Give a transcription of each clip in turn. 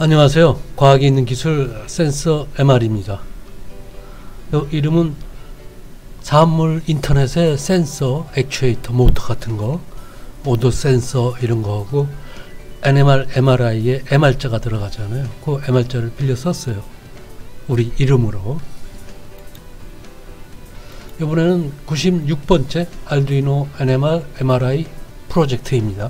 안녕하세요. 과학이 있는 기술 센서 MR입니다. 이름은 사물 인터넷의 센서, 액추에이터, 모터 같은 거, 오도 센서 이런 거하고 NMR, MRI에 MR자가 들어가잖아요. 그 MR자를 빌려 썼어요. 우리 이름으로. 이번에는 96번째 알두이노 NMR, MRI 프로젝트입니다.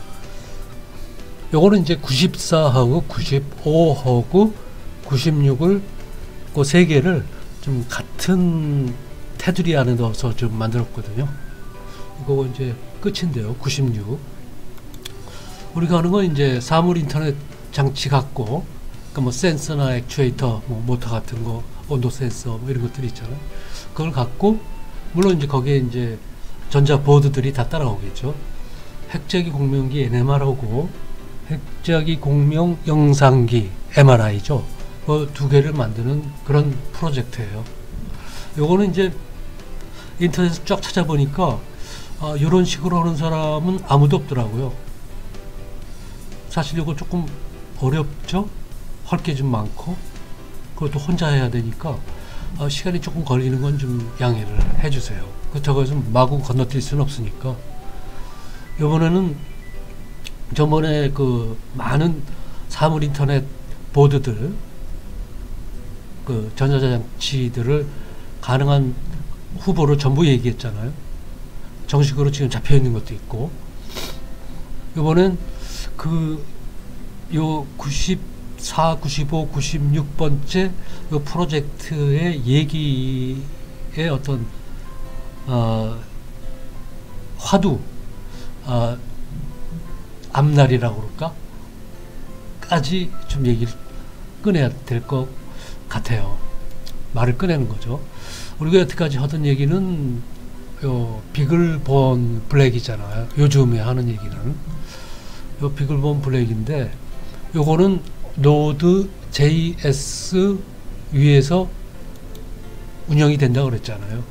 요거는 이제 94하고 95하고 96을 그 세 개를 좀 같은 테두리 안에 넣어서 좀 만들었거든요. 이거 이제 끝인데요. 96. 우리가 하는 건 이제 사물 인터넷 장치 갖고, 그러니까 뭐 센서나 액추에이터, 뭐 모터 같은 거, 온도 센서 뭐 이런 것들이 있잖아요. 그걸 갖고, 물론 이제 거기에 이제 전자 보드들이 다 따라오겠죠. 핵제기 공명기 NMR하고 핵제기 공명 영상기 MRI죠. 그 두 개를 만드는 그런 프로젝트예요. 요거는 이제 인터넷에서 쫙 찾아보니까 이런 식으로 하는 사람은 아무도 없더라고요. 사실 이거 조금 어렵죠? 할 게 좀 많고, 그것도 혼자 해야 되니까 시간이 조금 걸리는 건 좀 양해를 해주세요. 저거에서 마구 건너뛸 수는 없으니까. 이번에는 저번에 그 많은 사물 인터넷 보드들, 그 전자장치들을 가능한 후보를 전부 얘기했잖아요. 정식으로 지금 잡혀 있는 것도 있고, 이번엔 요 94, 95, 96번째 요 프로젝트의 얘기의 어떤 화두, 앞날이라고 그럴까? 까지 좀 얘기를 꺼내야 될 것 같아요. 말을 꺼내는 거죠. 우리가 여태까지 하던 얘기는 요 비글본 블랙이잖아요. 요즘에 하는 얘기는 요 비글본 블랙인데, 요거는 노드 JS 위에서 운영이 된다고 그랬잖아요.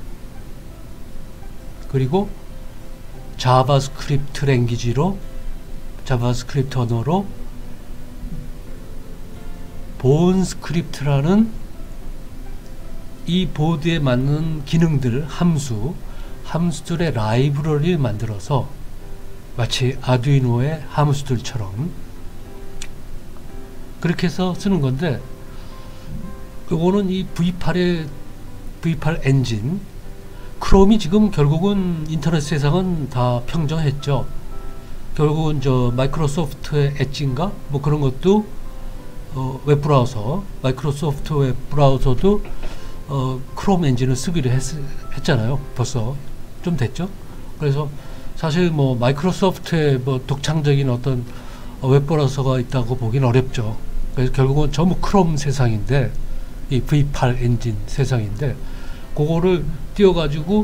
그리고 자바스크립트 랭귀지로, 자바스크립트 언어로 본 스크립트라는 이 보드에 맞는 기능들, 함수들의 라이브러리를 만들어서 마치 아두이노의 함수들처럼 그렇게 해서 쓰는 건데, 요거는 이 V8 엔진, 크롬이 지금 결국은 인터넷 세상은 다 평정했죠. 결국은 저 마이크로소프트의 엣지인가 뭐 그런 것도 웹브라우저, 마이크로소프트 웹브라우저도 크롬 엔진을 쓰기로 했잖아요. 벌써 좀 됐죠. 그래서 사실 뭐 마이크로소프트의 뭐 독창적인 어떤 웹브라우저가 있다고 보기는 어렵죠. 그래서 결국은 전부 크롬 세상인데, 이 V8 엔진 세상인데, 그거를 띄워가지고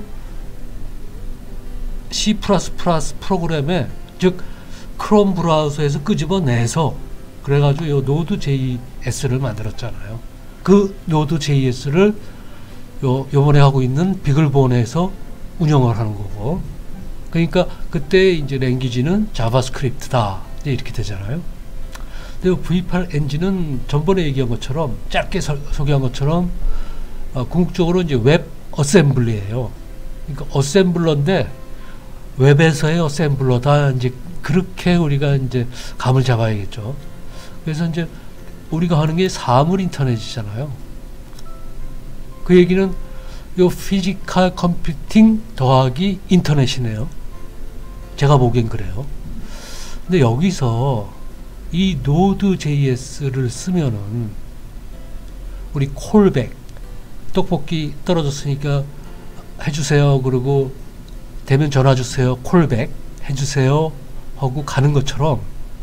C++ 프로그램에, 즉 크롬 브라우저에서 끄집어내서 그래가지고 요 노드 JS를 만들었잖아요. 그 노드 JS를 요번에 하고 있는 비글본에서 운영을 하는 거고, 그러니까 그때 이제 랭귀지는 자바스크립트다 이렇게 되잖아요. 근데 V8 엔진은 전번에 얘기한 것처럼, 짧게 소개한 것처럼 궁극적으로 이제 웹 어셈블리예요. 그러니까 어셈블러인데 웹에서의 어셈블러다, 이제 그렇게 우리가 이제 감을 잡아야겠죠. 그래서 이제 우리가 하는 게 사물 인터넷이잖아요. 그 얘기는 요 피지컬 컴퓨팅 더하기 인터넷이네요. 제가 보기엔 그래요. 근데 여기서 이 노드 JS를 쓰면은 우리 콜백, 떡볶이 떨어졌으니까 해주세요, 그리고 되면 전화 주세요, 콜백 해주세요 하고 가는 것처럼,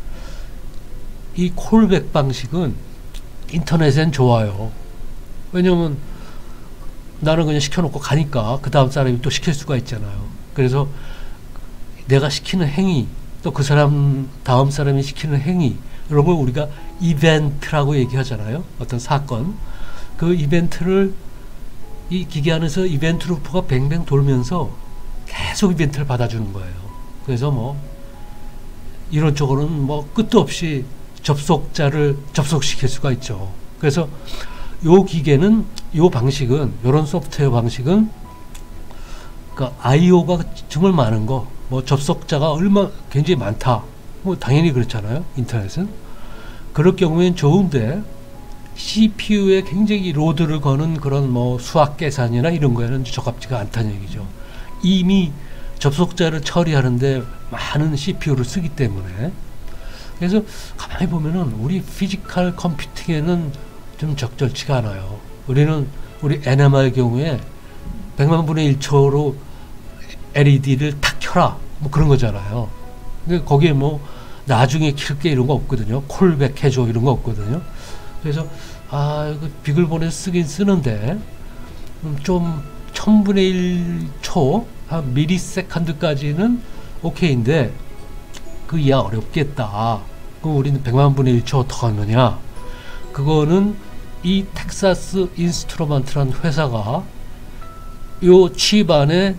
이 콜백 방식은 인터넷엔 좋아요. 왜냐면 나는 그냥 시켜놓고 가니까 그 다음 사람이 또 시킬 수가 있잖아요. 그래서 내가 시키는 행위, 또 그 사람 다음 사람이 시키는 행위, 이런 걸 우리가 이벤트라고 얘기하잖아요. 어떤 사건, 그 이벤트를 이 기계 안에서 이벤트 루프가 뱅뱅 돌면서 계속 이벤트를 받아주는 거예요. 그래서 뭐 이런 쪽으로는 뭐 끝도 없이 접속자를 접속시킬 수가 있죠. 그래서 요 기계는, 요 방식은, 요런 소프트웨어 방식은 그러니까 IO가 정말 많은 거, 뭐 접속자가 굉장히 많다, 뭐 당연히 그렇잖아요, 인터넷은. 그럴 경우엔 좋은데 CPU에 굉장히 로드를 거는 그런 뭐 수학 계산이나 이런 거에는 적합지가 않다는 얘기죠. 이미 접속자를 처리하는데 많은 CPU를 쓰기 때문에. 그래서 가만히 보면은 우리 피지컬 컴퓨팅에는 좀 적절치가 않아요. 우리 NMR 경우에 100만 분의 1초로 LED를 탁 켜라, 뭐 그런 거잖아요. 근데 거기에 뭐 나중에 킬게 이런 거 없거든요. 콜백 해줘 이런 거 없거든요. 그래서 이거 비글본에 쓰긴 쓰는데 좀 1000분의 1초, 한 미리세컨드까지는 오케이인데 그 이하 어렵겠다. 그럼 우리는 100만 분의 1초 어떻게 하느냐? 그거는 이 텍사스 인스트루먼트라는 회사가 요 칩 안에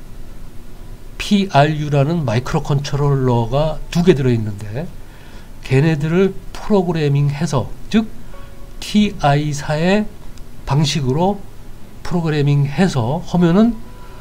PRU라는 마이크로 컨트롤러가 2개 들어있는데 걔네들을 프로그래밍해서, 즉 TI사의 방식으로 프로그래밍해서 하면은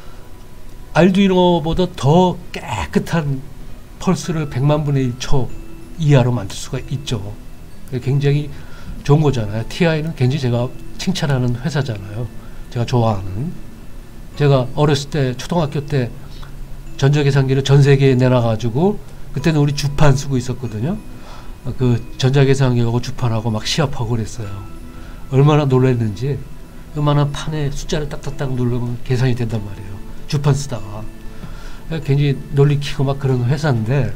알두이노보다 더 깨끗한 펄스를 100만 분의 1초 이하로 만들 수가 있죠. 굉장히 좋은 거잖아요. TI는 굉장히 제가 칭찬하는 회사잖아요. 제가 좋아하는. 제가 어렸을 때, 초등학교 때 전자계산기를 전 세계에 내놔가지고 그때는 우리 주판 쓰고 있었거든요. 그 전자계산기하고 주판하고 막 시합하고 그랬어요. 얼마나 놀랐는지. 요만한 판에 숫자를 딱딱딱 누르면 계산이 된단 말이에요. 주판 쓰다가. 굉장히 놀리키고 막 그런 회사인데,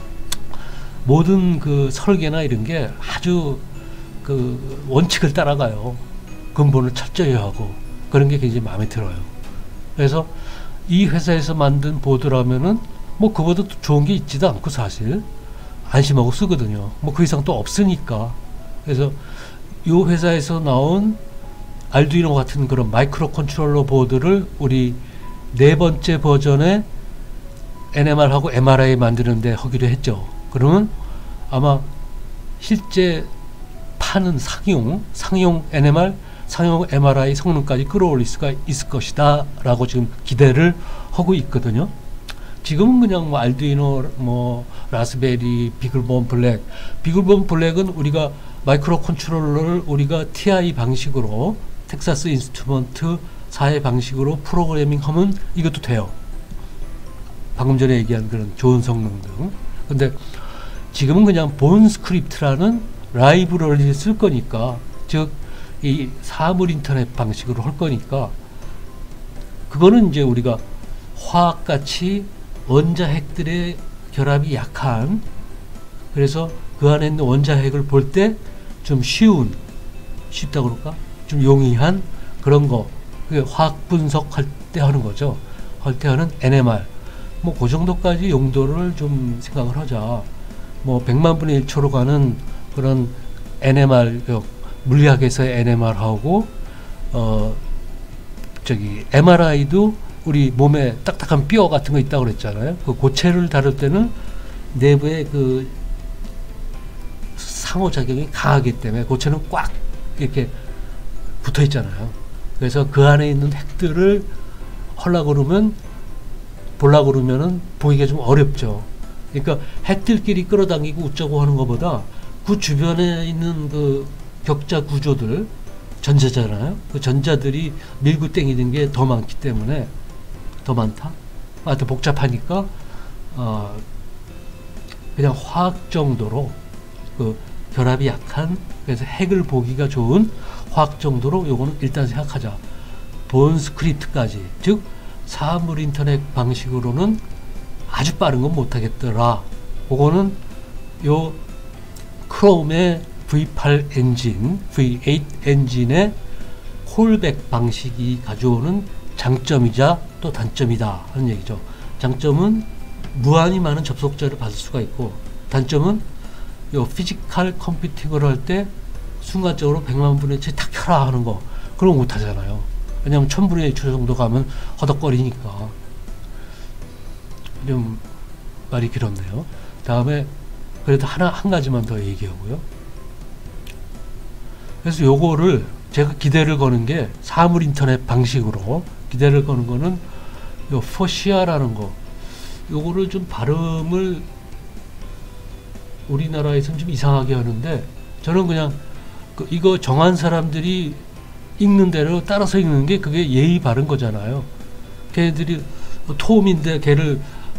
모든 그 설계나 이런 게 아주 그 원칙을 따라가요. 근본을 철저히 하고. 그런 게 굉장히 마음에 들어요. 그래서 이 회사에서 만든 보드라면은 뭐 그보다 좋은 게 있지도 않고 사실 안심하고 쓰거든요. 뭐 그 이상 또 없으니까. 그래서 이 회사에서 나온 알두이노 같은 그런 마이크로 컨트롤러 보드를 우리 4번째 버전의 NMR하고 MRI 만드는데 하기로 했죠. 그러면 아마 실제 파는 상용 NMR, 상용 MRI 성능까지 끌어올릴 수가 있을 것이다 라고 지금 기대를 하고 있거든요. 지금은 그냥 뭐 알두이노, 뭐 라스베리, 비글본 블랙은 우리가 마이크로 컨트롤러를 우리가 TI 방식으로, 텍사스 인스트루먼트 4의 방식으로 프로그래밍 하면 이것도 돼요. 방금 전에 얘기한 그런 좋은 성능 등. 근데 지금은 그냥 본 스크립트라는 라이브러리를 쓸 거니까, 즉 이 사물 인터넷 방식으로 할 거니까, 그거는 이제 우리가 화학같이 원자핵들의 결합이 약한, 그래서 그 안에 있는 원자핵을 볼 때 좀 쉽다고 그럴까? 좀 용이한 그런 거, 그게 화학 분석할 때 하는 거죠. 할 때 하는 NMR. 뭐 그 정도까지 용도를 좀 생각을 하자. 뭐 100만 분의 1초로 가는 그런 NMR, 물리학에서의 NMR하고 MRI도 우리 몸에 딱딱한 뼈 같은 거 있다고 그랬잖아요. 그 고체를 다룰 때는 내부에 그 상호작용이 강하기 때문에 고체는 꽉 이렇게 붙어 있잖아요. 그래서 그 안에 있는 핵들을 보려고 그러면은 보기가 좀 어렵죠. 그러니까 핵들끼리 끌어당기고 웃자고 하는 것보다 그 주변에 있는 그 격자 구조들, 전자잖아요. 그 전자들이 밀고 땡기는 게 더 많기 때문에, 더 많다? 하여튼 복잡하니까 그냥 화학 정도로, 그 결합이 약한, 그래서 핵을 보기가 좋은 화학 정도로 요거는 일단 생각하자. 본 스크립트까지, 즉 사물 인터넷 방식으로는 아주 빠른 건 못하겠더라. 그거는 요 크롬의 V8 엔진, V8 엔진의 콜백 방식이 가져오는 장점이자 또 단점이다 하는 얘기죠. 장점은 무한히 많은 접속자를 받을 수가 있고, 단점은 요 피지컬 컴퓨팅을 할 때 순간적으로 100만 분의 1초 탁 켜라 하는 거, 그런 거 못 하잖아요. 왜냐면 1000분의 1초 정도 가면 허덕거리니까. 좀 말이 길었네요. 다음에 그래도 한 가지만 더 얘기하고요. 그래서 요거를 제가 기대를 거는 게 사물 인터넷 방식으로 기대를 거는 거는 요 포시아라는 거, 요거를 좀 발음을 우리나라에서는 좀 이상하게 하는데, 저는 그냥 이거 정한 사람들이 읽는 대로 따라서 읽는 게 그게 예의 바른 거잖아요. 걔들이 톰인데 걔를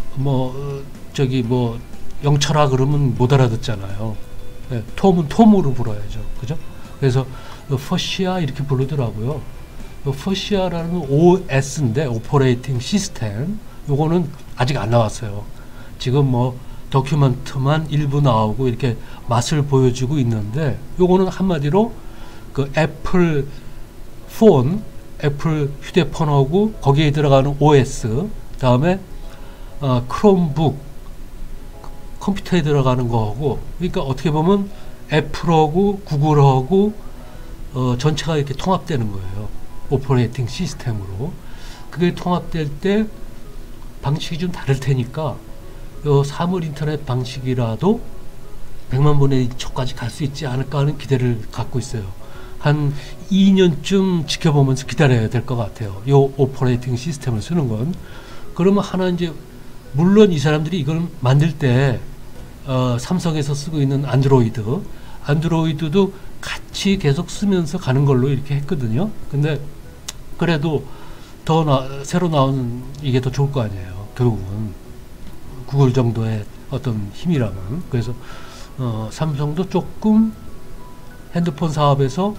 영철아 그러면 못 알아듣잖아요. 네, 톰은 톰으로 불어야죠. 그죠? 그래서 포시아 이렇게 부르더라고요. 포시아라는 OS인데 오퍼레이팅 시스템, 요거는 아직 안 나왔어요. 지금 다큐멘트만 일부 나오고 이렇게 맛을 보여주고 있는데, 요거는 한마디로 그 애플 폰, 애플 휴대폰하고 거기에 들어가는 OS, 다음에 크롬북 컴퓨터에 들어가는 거하고, 그러니까 어떻게 보면 애플하고 구글하고 전체가 이렇게 통합되는 거예요. 오퍼레이팅 시스템으로. 그게 통합될 때 방식이 좀 다를 테니까 요 사물 인터넷 방식이라도 100만 분의 1초까지 갈 수 있지 않을까 하는 기대를 갖고 있어요. 한 2년쯤 지켜보면서 기다려야 될 것 같아요. 요 오퍼레이팅 시스템을 쓰는 건. 그러면 하나 이제, 물론 이 사람들이 이걸 만들 때 삼성에서 쓰고 있는 안드로이드도 같이 계속 쓰면서 가는 걸로 이렇게 했거든요. 근데 그래도 새로 나오는 이게 더 좋을 거 아니에요. 결국은 구글 정도의 어떤 힘이라면. 그래서 삼성도 조금 핸드폰 사업에서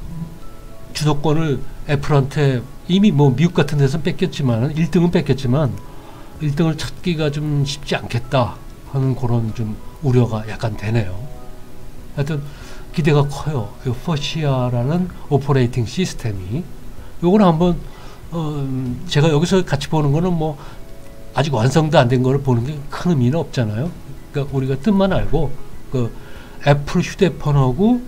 주도권을 애플한테 이미 미국 같은 데서 뺏겼지만, 1등은 뺏겼지만 1등을 찾기가 좀 쉽지 않겠다 하는 그런 좀 우려가 약간 되네요. 하여튼 기대가 커요. 이 포시아라는 오퍼레이팅 시스템이. 요거는 한번 제가 여기서 같이 보는 거는 아직 완성도 안 된 거를 보는 게 큰 의미는 없잖아요. 그러니까 우리가 뜻만 알고 그 애플 휴대폰하고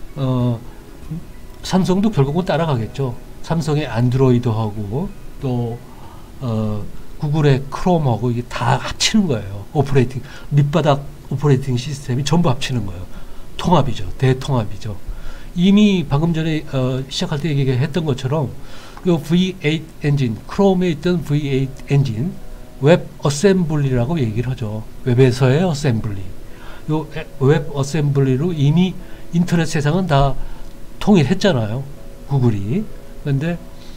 삼성도 결국은 따라가겠죠. 삼성의 안드로이드하고 또 구글의 크롬하고 이게 다 합치는 거예요. 밑바닥 오퍼레이팅 시스템이 전부 합치는 거예요. 통합이죠. 대통합이죠. 이미 방금 전에 시작할 때 얘기했던 것처럼 요 V8 엔진, 크롬에 있던 V8 엔진, 웹 어셈블리라고 얘기를 하죠. 웹에서의 어셈블리. 요 웹 어셈블리로 이미 인터넷 세상은 다 통일했잖아요. 구글이. 근데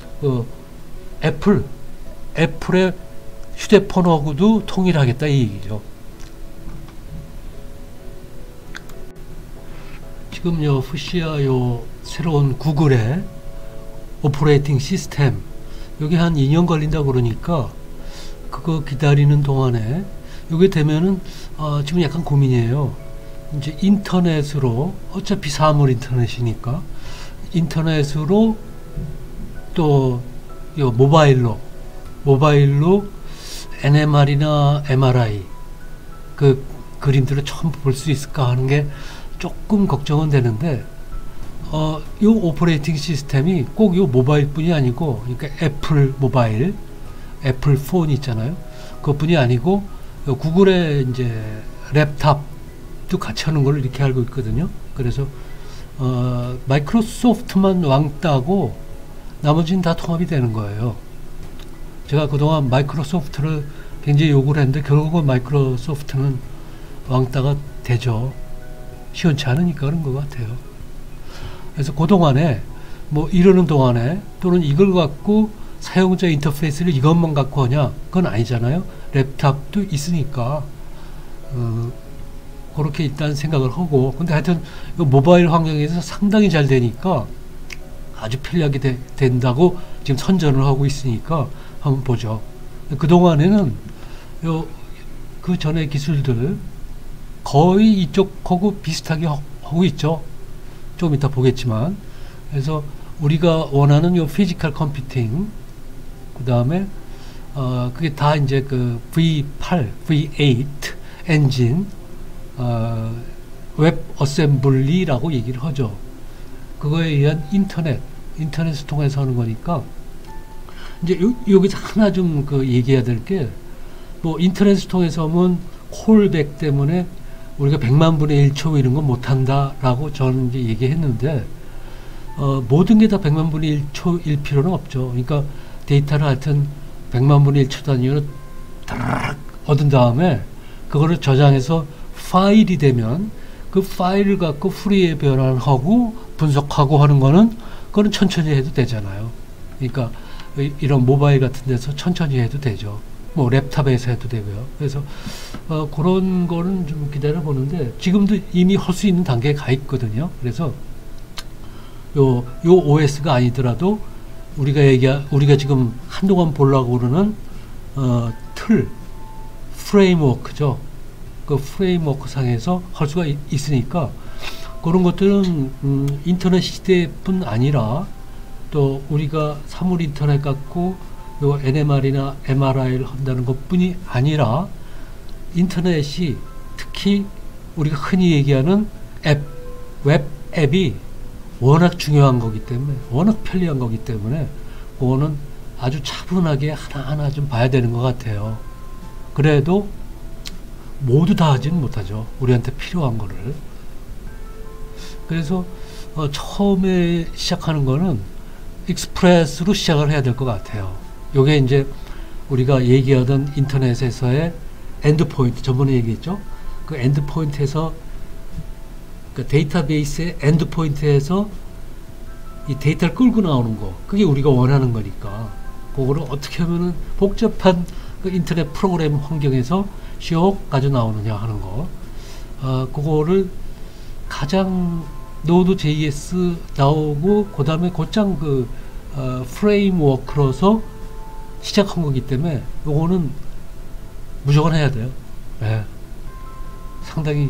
애플의 휴대폰하고도 통일하겠다 이 얘기죠. 지금 푸시아 새로운 구글의 오퍼레이팅 시스템, 여기 한 2년 걸린다 그러니까 그거 기다리는 동안에 이게 되면은 지금 약간 고민이에요. 이제 인터넷으로, 어차피 사물 인터넷이니까 인터넷으로 또 모바일로 NMR이나 MRI 그 그림들을 처음 볼 수 있을까 하는 게 조금 걱정은 되는데, 요 오퍼레이팅 시스템이 꼭 요 모바일뿐이 아니고, 그러니까 애플 모바일, 애플 폰 있잖아요. 그것뿐이 아니고 구글의 이제 랩탑도 같이 하는 걸 이렇게 알고 있거든요. 그래서 마이크로소프트만 왕따고 나머지는 다 통합이 되는 거예요. 제가 그동안 마이크로소프트를 굉장히 요구를 했는데 결국은 마이크로소프트는 왕따가 되죠. 시원치 않으니까 그런 것 같아요. 그래서 그동안에 이러는 동안에, 또는 이걸 갖고 사용자 인터페이스를 이것만 갖고 하냐, 그건 아니잖아요. 랩탑도 있으니까 그렇게 일단 생각을 하고, 근데 하여튼 모바일 환경에서 상당히 잘 되니까 아주 편리하게 된다고 지금 선전을 하고 있으니까 한번 보죠. 그동안에는 그 전에 기술들 거의 이쪽하고 비슷하게 하고 있죠. 좀 이따 보겠지만. 그래서 우리가 원하는 요 피지컬 컴퓨팅, 그 다음에 그게 다 이제 그 V8 엔진, 웹 어셈블리라고 얘기를 하죠. 그거에 의한 인터넷을 통해서 하는 거니까, 이제 여기서 하나 좀 얘기해야 될 게, 인터넷을 통해서 하면 콜백 때문에 우리가 100만 분의 1초 이런 건 못한다라고 저는 이제 얘기했는데, 모든 게 다 100만 분의 1초일 필요는 없죠. 그러니까 데이터를 하여튼 100만 분의 1초 단위로 딱 얻은 다음에 그거를 저장해서 파일이 되면 그 파일을 갖고 프리에 변환하고 분석하고 하는 거는 그거는 천천히 해도 되잖아요. 그러니까 이런 모바일 같은 데서 천천히 해도 되죠. 뭐 랩탑에서 해도 되고요. 그래서 그런 거는 좀 기다려 보는데 지금도 이미 할 수 있는 단계에 가 있거든요. 그래서 요 OS가 아니더라도 우리가 지금 한동안 보려고 그러는 틀 프레임워크죠. 그 프레임워크 상에서 할 수가 있으니까 그런 것들은 인터넷 시대뿐 아니라 또 우리가 사물 인터넷 갖고 요 NMR이나 MRI를 한다는 것뿐이 아니라 인터넷이 특히 우리가 흔히 얘기하는 웹 앱이 워낙 중요한 거기 때문에 워낙 편리한 거기 때문에 그거는 아주 차분하게 하나하나 좀 봐야 되는 것 같아요. 그래도 모두 다 하지는 못하죠. 우리한테 필요한 거를. 그래서 처음에 시작하는 거는 익스프레스로 시작을 해야 될 것 같아요. 요게 이제 우리가 얘기하던 인터넷에서의 엔드포인트, 저번에 얘기했죠. 그 엔드포인트에서 그 데이터베이스의 엔드포인트에서 이 데이터를 끌고 나오는 거, 그게 우리가 원하는 거니까 그거를 어떻게 하면은 복잡한 그 인터넷 프로그램 환경에서 슉 가져 나오느냐 하는 거, 그거를 가장 Node.js 나오고 그 다음에 곧장 그 프레임워크로서 시작한 거기 때문에 요거는 무조건 해야 돼요. 네. 상당히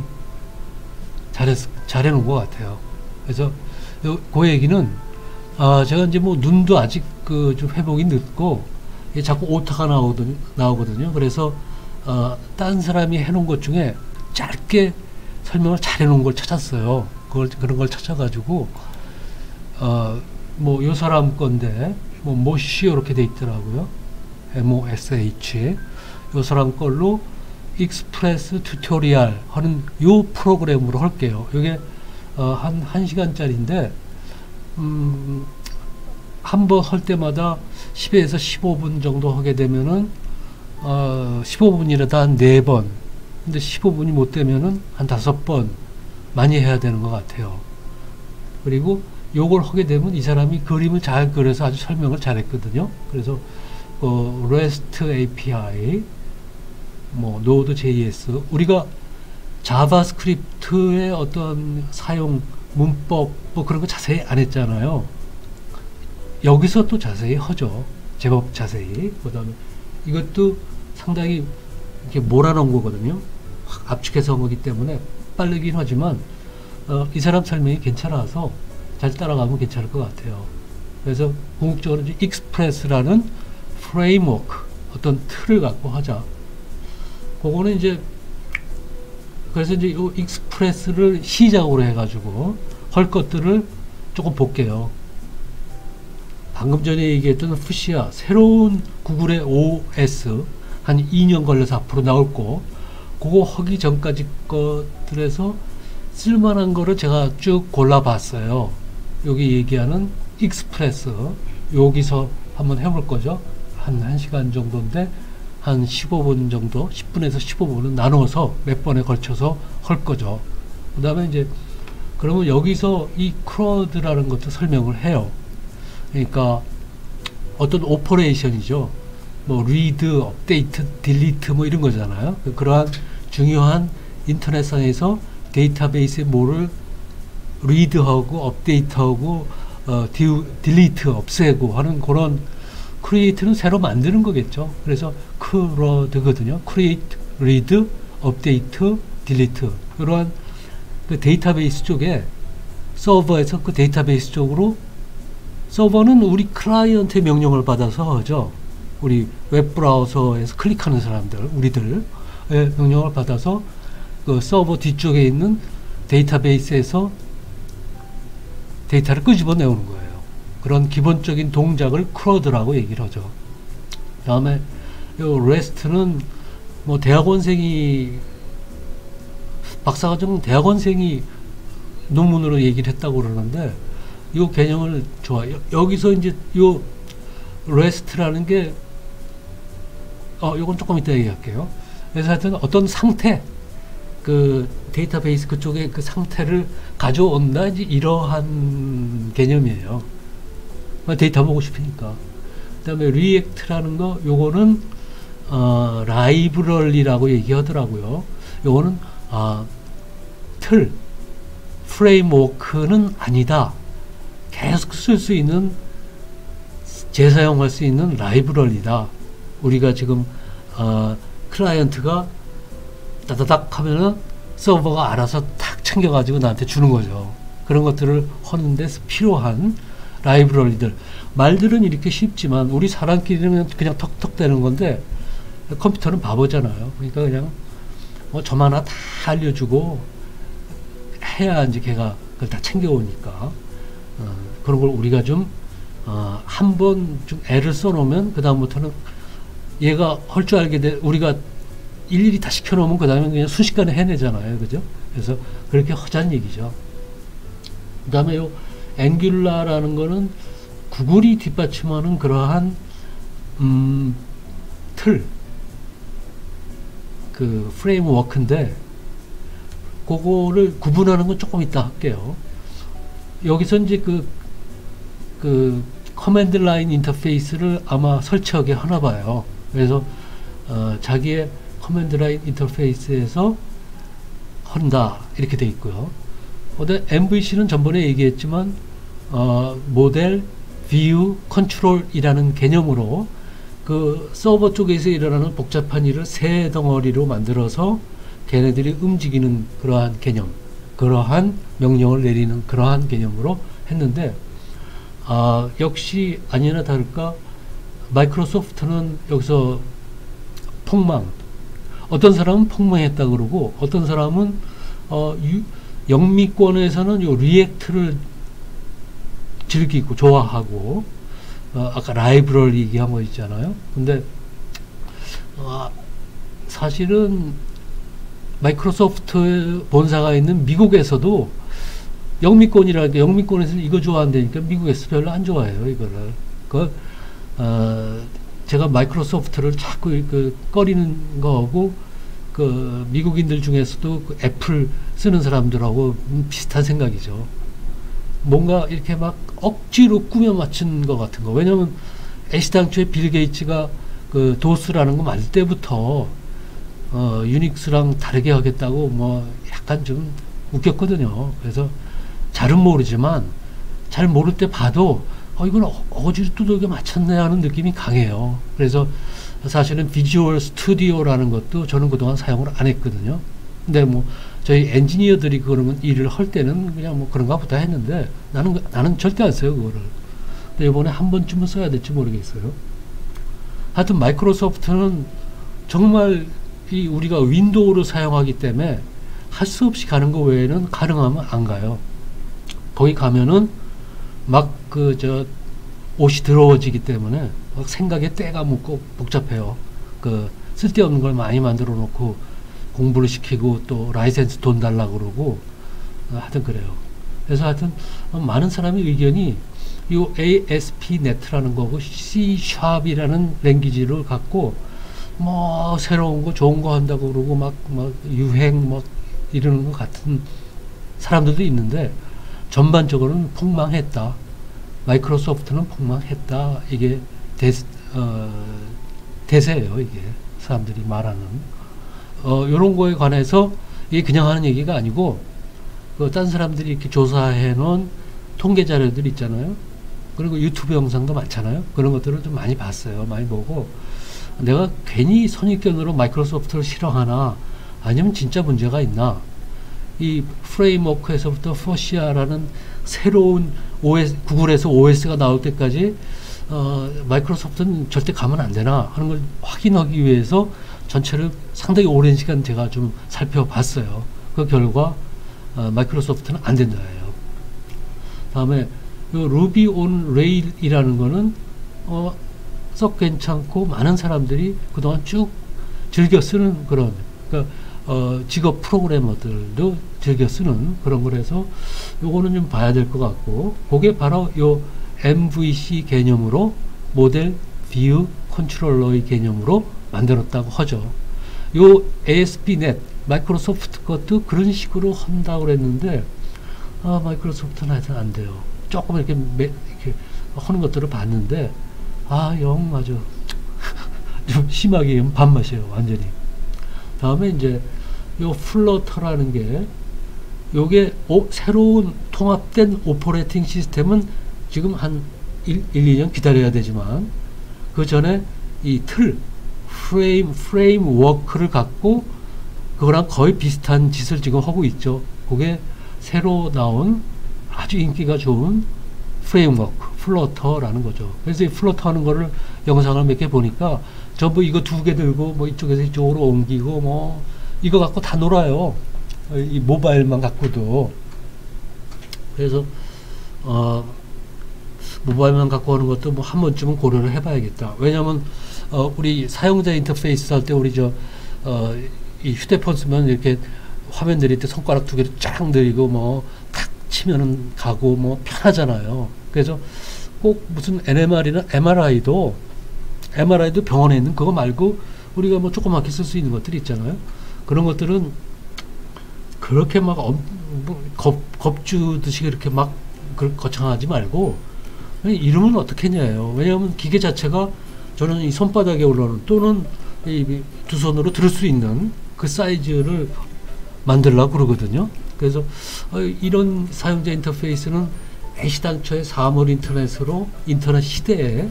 잘해놓은 것 같아요. 그래서 그 얘기는 제가 이제 뭐 눈도 아직 좀 회복이 늦고 자꾸 오타가 나오거든요. 그래서 딴 사람이 해놓은 것 중에 짧게 설명을 잘 해놓은 걸 찾았어요. 그런 걸 찾아가지고 뭐 요 사람 건데 뭐 모시 이렇게 돼 있더라고요. MOSH 요 사람 걸로 익스프레스 튜토리얼 하는 요 프로그램으로 할게요. 이게 한 1시간짜리인데 한 번 할 때마다 10에서 15분 정도 하게 되면은 15분이라도 한 4번, 근데 15분이 못 되면은 한 5번 많이 해야 되는 것 같아요. 그리고 요걸 하게 되면 이 사람이 그림을 잘 그려서 아주 설명을 잘 했거든요. 그래서 REST API, 뭐 Node.js, 우리가 자바스크립트의 어떤 사용 문법 뭐 그런 거 자세히 안 했잖아요. 여기서 또 자세히 하죠. 제법 자세히. 그 다음에 이것도 상당히 이렇게 몰아놓은 거거든요. 확 압축해서 한 거기 때문에 빠르긴 하지만 이 사람 설명이 괜찮아서 잘 따라가면 괜찮을 것 같아요. 그래서 궁극적으로 이제 익스프레스라는 프레임워크, 어떤 틀을 갖고 하자. 그거는 이제 그래서 이제 이 익스프레스를 시작으로 해가지고 할 것들을 조금 볼게요. 방금 전에 얘기했던 푸시아, 새로운 구글의 OS 한 2년 걸려서 앞으로 나올 거, 그거 하기 전까지 것들에서 쓸만한 거를 제가 쭉 골라봤어요. 여기 얘기하는 익스프레스, 여기서 한번 해볼 거죠. 한 1시간 정도인데 한 15분 정도, 10분에서 15분은 나눠서 몇 번에 걸쳐서 할 거죠. 그 다음에 이제 그러면 여기서 이 크로드라는 것도 설명을 해요. 그러니까 어떤 오퍼레이션이죠. 뭐 리드, 업데이트, 딜리트 뭐 이런 거잖아요. 그러한 중요한 인터넷상에서 데이터베이스에 뭐를 리드하고 업데이트하고 딜리트, 없애고 하는 그런 크리에이트는 새로 만드는 거겠죠. 그래서 크로드거든요. 크리에이트, 리드, 업데이트, 딜리트. 이러한 그 데이터베이스 쪽에 서버에서 그 데이터베이스 쪽으로, 서버는 우리 클라이언트의 명령을 받아서 하죠. 우리 웹브라우저에서 클릭하는 사람들, 우리들의 명령을 받아서 그 서버 뒤쪽에 있는 데이터베이스에서 데이터를 끄집어내오는 거예요. 그런 기본적인 동작을 크로드라고 얘기를 하죠. 그 다음에 요 REST는 뭐 대학원생이, 박사과정 대학원생이 논문으로 얘기를 했다고 그러는데, 요 개념을 여기서 이제 요 REST라는 게 요건 조금 이따 얘기할게요. 그래서 하여튼 어떤 상태, 그 데이터베이스 그쪽에 그 상태를 가져온다, 이제 이러한 개념이에요. 데이터 보고 싶으니까. 그 다음에 리액트라는 거, 요거는 라이브러리라고 얘기하더라고요. 요거는 틀, 프레임워크는 아니다. 계속 쓸 수 있는, 재사용할 수 있는 라이브러리다. 우리가 지금 클라이언트가 따다닥 하면은 서버가 알아서 탁 챙겨가지고 나한테 주는 거죠. 그런 것들을 하는 데서 필요한 라이브러리들. 말들은 이렇게 쉽지만 우리 사람끼리는 그냥 턱턱 대는 건데 컴퓨터는 바보잖아요. 그러니까 그냥 점 하나 다 알려주고 해야 이제 걔가 그걸 다 챙겨오니까 그런 걸 우리가 좀 한 번 좀 애를 써놓으면 그 다음부터는 얘가 할 줄 알게 돼. 우리가 일일이 다 시켜놓으면 그 다음에 그냥 순식간에 해내잖아요. 그죠? 그래서 그렇게 하자는 얘기죠. 그 다음에 요 앵귤라라는 거는 구글이 뒷받침하는 그러한 틀, 그 프레임워크인데 그거를 구분하는 건 조금 이따 할게요. 여기서 이제 그 커맨드 라인 인터페이스를 아마 설치하게 하나 봐요. 그래서 자기의 커맨드 라인 인터페이스에서 한다 이렇게 돼 있고요. 근데 MVC는 전번에 얘기했지만 모델, 뷰, 컨트롤이라는 개념으로 그 서버 쪽에서 일어나는 복잡한 일을 세 덩어리로 만들어서 걔네들이 움직이는 그러한 개념, 그러한 명령을 내리는 그러한 개념으로 했는데 역시 아니나 다를까 마이크로소프트는 여기서 폭망, 어떤 사람은 폭망했다 그러고 어떤 사람은 영미권에서는 요 리액트를 즐기고 좋아하고 아까 라이브러리 얘기한 거 있잖아요. 근데 사실은 마이크로소프트 본사가 있는 미국에서도 영미권이라니까 영미권에서는 이거 좋아한다니까 미국에서 별로 안 좋아해요. 이거를 제가 마이크로소프트를 자꾸 꺼리는 거하고 그 미국인들 중에서도 그 애플 쓰는 사람들하고 비슷한 생각이죠. 뭔가 이렇게 막 억지로 꾸며 맞춘 것 같은 거. 왜냐면 애시당초에 빌 게이츠가 그 도스라는 거 만들 때부터 유닉스랑 다르게 하겠다고 뭐 약간 좀 웃겼거든요. 그래서 잘은 모르지만 잘 모를 때 봐도 이건 어지로 두들겨 맞췄네 하는 느낌이 강해요. 그래서 사실은 비주얼 스튜디오라는 것도 저는 그동안 사용을 안 했거든요. 근데 뭐 저희 엔지니어들이 그런 일을 할 때는 그냥 뭐 그런가 보다 했는데 나는 절대 안 써요 그거를. 근데 이번에 한 번쯤은 써야 될지 모르겠어요. 하여튼 마이크로소프트는 정말 우리가 윈도우로 사용하기 때문에 할 수 없이 가는 거 외에는 가능하면 안 가요. 거기 가면은 막 옷이 더러워지기 때문에 막 생각에 때가 묻고 복잡해요. 쓸데없는 걸 많이 만들어 놓고 공부를 시키고 또 라이센스 돈 달라고 그러고 하여튼 그래요. 그래서 하여튼 많은 사람의 의견이 이 ASP.NET라는 거고 C#이라는 랭귀지를 갖고 뭐 새로운 거 좋은 거 한다고 그러고 막 유행 뭐 이러는 것 같은 사람들도 있는데 전반적으로는 폭망했다. 마이크로소프트는 폭망했다. 이게 대세예요. 이게 사람들이 말하는 요런 거에 관해서 이게 그냥 하는 얘기가 아니고 딴 사람들이 이렇게 조사해 놓은 통계 자료들 있잖아요. 그리고 유튜브 영상도 많잖아요. 그런 것들을 좀 많이 봤어요. 많이 보고 내가 괜히 선입견으로 마이크로소프트를 싫어하나 아니면 진짜 문제가 있나. 이 프레임워크에서부터 포시아라는 새로운 OS, 구글에서 OS가 나올 때까지 마이크로소프트는 절대 가면 안 되나 하는 걸 확인하기 위해서 전체를 상당히 오랜 시간 제가 좀 살펴봤어요. 그 결과 마이크로소프트는 안 된다예요. 다음에 루비 온 레일이라는 거는 썩 괜찮고 많은 사람들이 그동안 쭉 즐겨 쓰는 그런 직업 프로그래머들도 즐겨 쓰는 그런 거라서 요거는 좀 봐야 될 것 같고, 그게 바로 요 MVC 개념으로 모델 뷰 컨트롤러의 개념으로 만들었다고 하죠. 요 ASP.NET 마이크로소프트 것도 그런 식으로 한다고 그랬는데, 마이크로소프트는 하여튼 안 돼요. 조금 이렇게 하는 것들을 봤는데, 영 아주 좀 심하게 밥맛이에요, 완전히. 다음에 이제 요 플러터라는 게, 요게 새로운 통합된 오퍼레이팅 시스템은 지금 한 2년 기다려야 되지만, 그 전에 이 프레임워크를 갖고 그거랑 거의 비슷한 짓을 지금 하고 있죠. 그게 새로 나온 아주 인기가 좋은 프레임워크, 플러터라는 거죠. 그래서 이 플러터 하는 거를 영상을 몇 개 보니까 전부 이거 2개 들고 뭐 이쪽에서 이쪽으로 옮기고 뭐 이거 갖고 다 놀아요. 이 모바일만 갖고도. 그래서 모바일만 갖고 하는 것도 뭐 한 번쯤은 고려를 해봐야겠다. 왜냐하면 우리 사용자 인터페이스 할 때 우리 이 휴대폰 쓰면 이렇게 화면 내릴 때 손가락 2개를 쫙 내리고 뭐 탁 치면은 가고 뭐 편하잖아요. 그래서 꼭 무슨 NMR이나 MRI도 병원에 있는 그거 말고 우리가 뭐 조그맣게 쓸 수 있는 것들이 있잖아요. 그런 것들은 그렇게 막 겁주듯이 그렇게 막 거창하지 말고 이름은 어떻게 했냐예요. 왜냐하면 기계 자체가 저는 이 손바닥에 올라오는 또는 이 두 손으로 들을 수 있는 그 사이즈를 만들려고 그러거든요. 그래서 이런 사용자 인터페이스는 애시당초에 3월 인터넷 시대에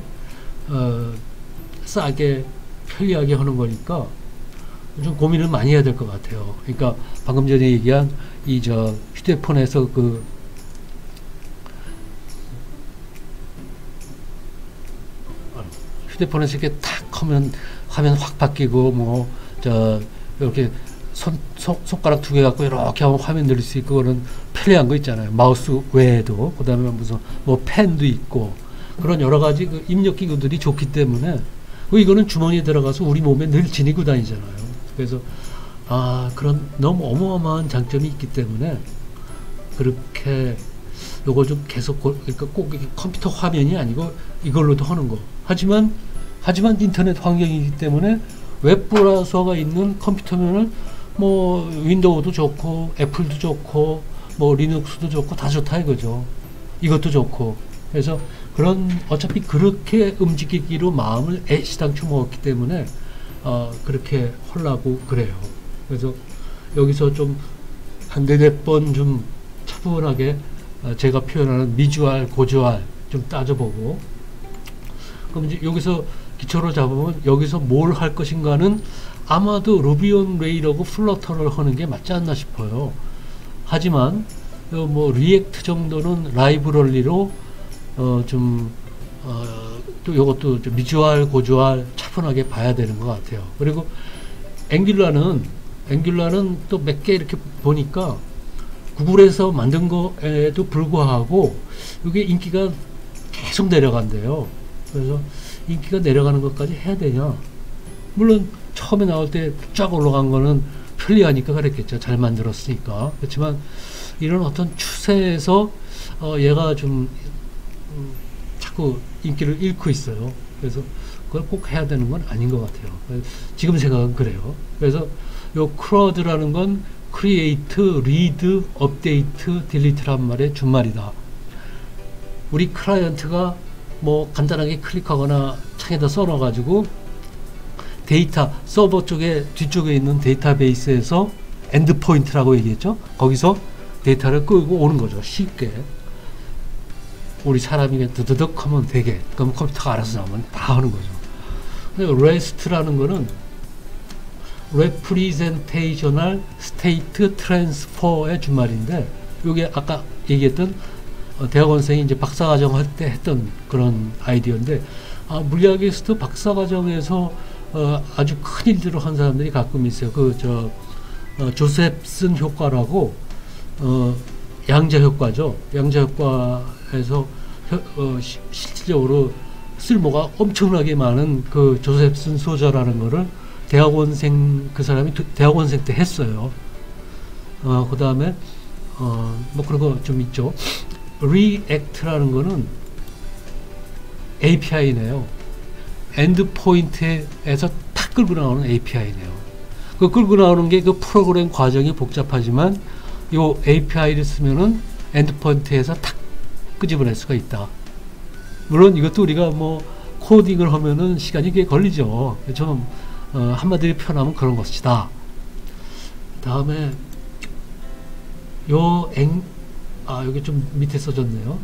싸게 편리하게 하는 거니까 좀 고민을 많이 해야 될 것 같아요. 그러니까 방금 전에 얘기한 휴대폰에서 휴대폰에서 이렇게 탁 하면 화면 확 바뀌고 이렇게 손가락 2개 갖고 이렇게 하면 화면 늘릴 수 있고 그런 편리한 거 있잖아요. 마우스 외에도 그다음에 무슨 뭐 펜도 있고 그런 여러 가지 그 입력 기구들이 좋기 때문에 이거는 주머니에 들어가서 우리 몸에 늘 지니고 다니잖아요. 그래서 그런 너무 어마어마한 장점이 있기 때문에 그렇게 요거 좀 계속 그러니까 꼭 컴퓨터 화면이 아니고 이걸로도 하는 거. 하지만 인터넷 환경이기 때문에 웹 브라우저가 있는 컴퓨터면은 뭐 윈도우도 좋고 애플도 좋고 뭐 리눅스도 좋고 다 좋다 이거죠. 이것도 좋고. 그래서 어차피 그렇게 움직이기로 마음을 애시당초 먹었기 때문에 그렇게 하려고 그래요. 그래서 여기서 좀 한 4번 좀 차분하게 제가 표현하는 미주알, 고주알 좀 따져보고, 그럼 이제 여기서 기초로 잡으면 여기서 뭘 할 것인가는 아마도 루비 온 레일하고 플러터를 하는 게 맞지 않나 싶어요. 하지만 뭐 리액트 정도는 라이브러리로 또 이것도 좀 미주알, 고주알 차분하게 봐야 되는 것 같아요. 그리고 앵귤라는 또 몇 개 이렇게 보니까 구글에서 만든 거에도 불구하고 이게 인기가 계속 내려간대요. 그래서 인기가 내려가는 것까지 해야 되냐? 물론 처음에 나올 때 쫙 올라간 거는 편리하니까 그랬겠죠. 잘 만들었으니까. 그렇지만 이런 어떤 추세에서 얘가 좀 자꾸 인기를 잃고 있어요. 그래서 그걸 꼭 해야 되는 건 아닌 것 같아요. 지금 생각은 그래요. 그래서 요 CRUD라는 건 Create, Read, Update, Delete란 말의 준말이다. 우리 클라이언트가 뭐 간단하게 클릭하거나 창에다 써놔가지고 데이터 서버 쪽에 뒤쪽에 있는 데이터베이스에서 엔드포인트라고 얘기했죠. 거기서 데이터를 끌고 오는 거죠. 쉽게. 우리 사람이 드드득 하면 되게. 그럼 컴퓨터가 알아서 나오면 다 하는 거죠. REST라는 거는 Representational State Transfer의 준말인데, 이게 아까 얘기했던 대학원생이 이제 박사과정 할 때 했던 그런 아이디어인데, 물리학에서도 박사과정에서 아주 큰 일들을 한 사람들이 가끔 있어요. 조셉슨 효과라고, 양자 효과죠. 양자 효과에서 실질적으로 쓸모가 엄청나게 많은 그 조셉슨 소저라는 거를 대학원생, 그 사람이 대학원생 때 했어요. 그 다음에 뭐 그런 거 좀 있죠. React라는 거는 API네요. 엔드포인트에서 탁 끌고 나오는 API네요. 그 끌고 나오는 게 그 프로그램 과정이 복잡하지만 요 API를 쓰면은 엔드포인트에서 탁 끄집어낼 수가 있다. 물론 이것도 우리가 뭐 코딩을 하면은 시간이 꽤 걸리죠. 좀 한마디로 표현하면 그런 것이다. 다음에 여기 좀 밑에 써졌네요.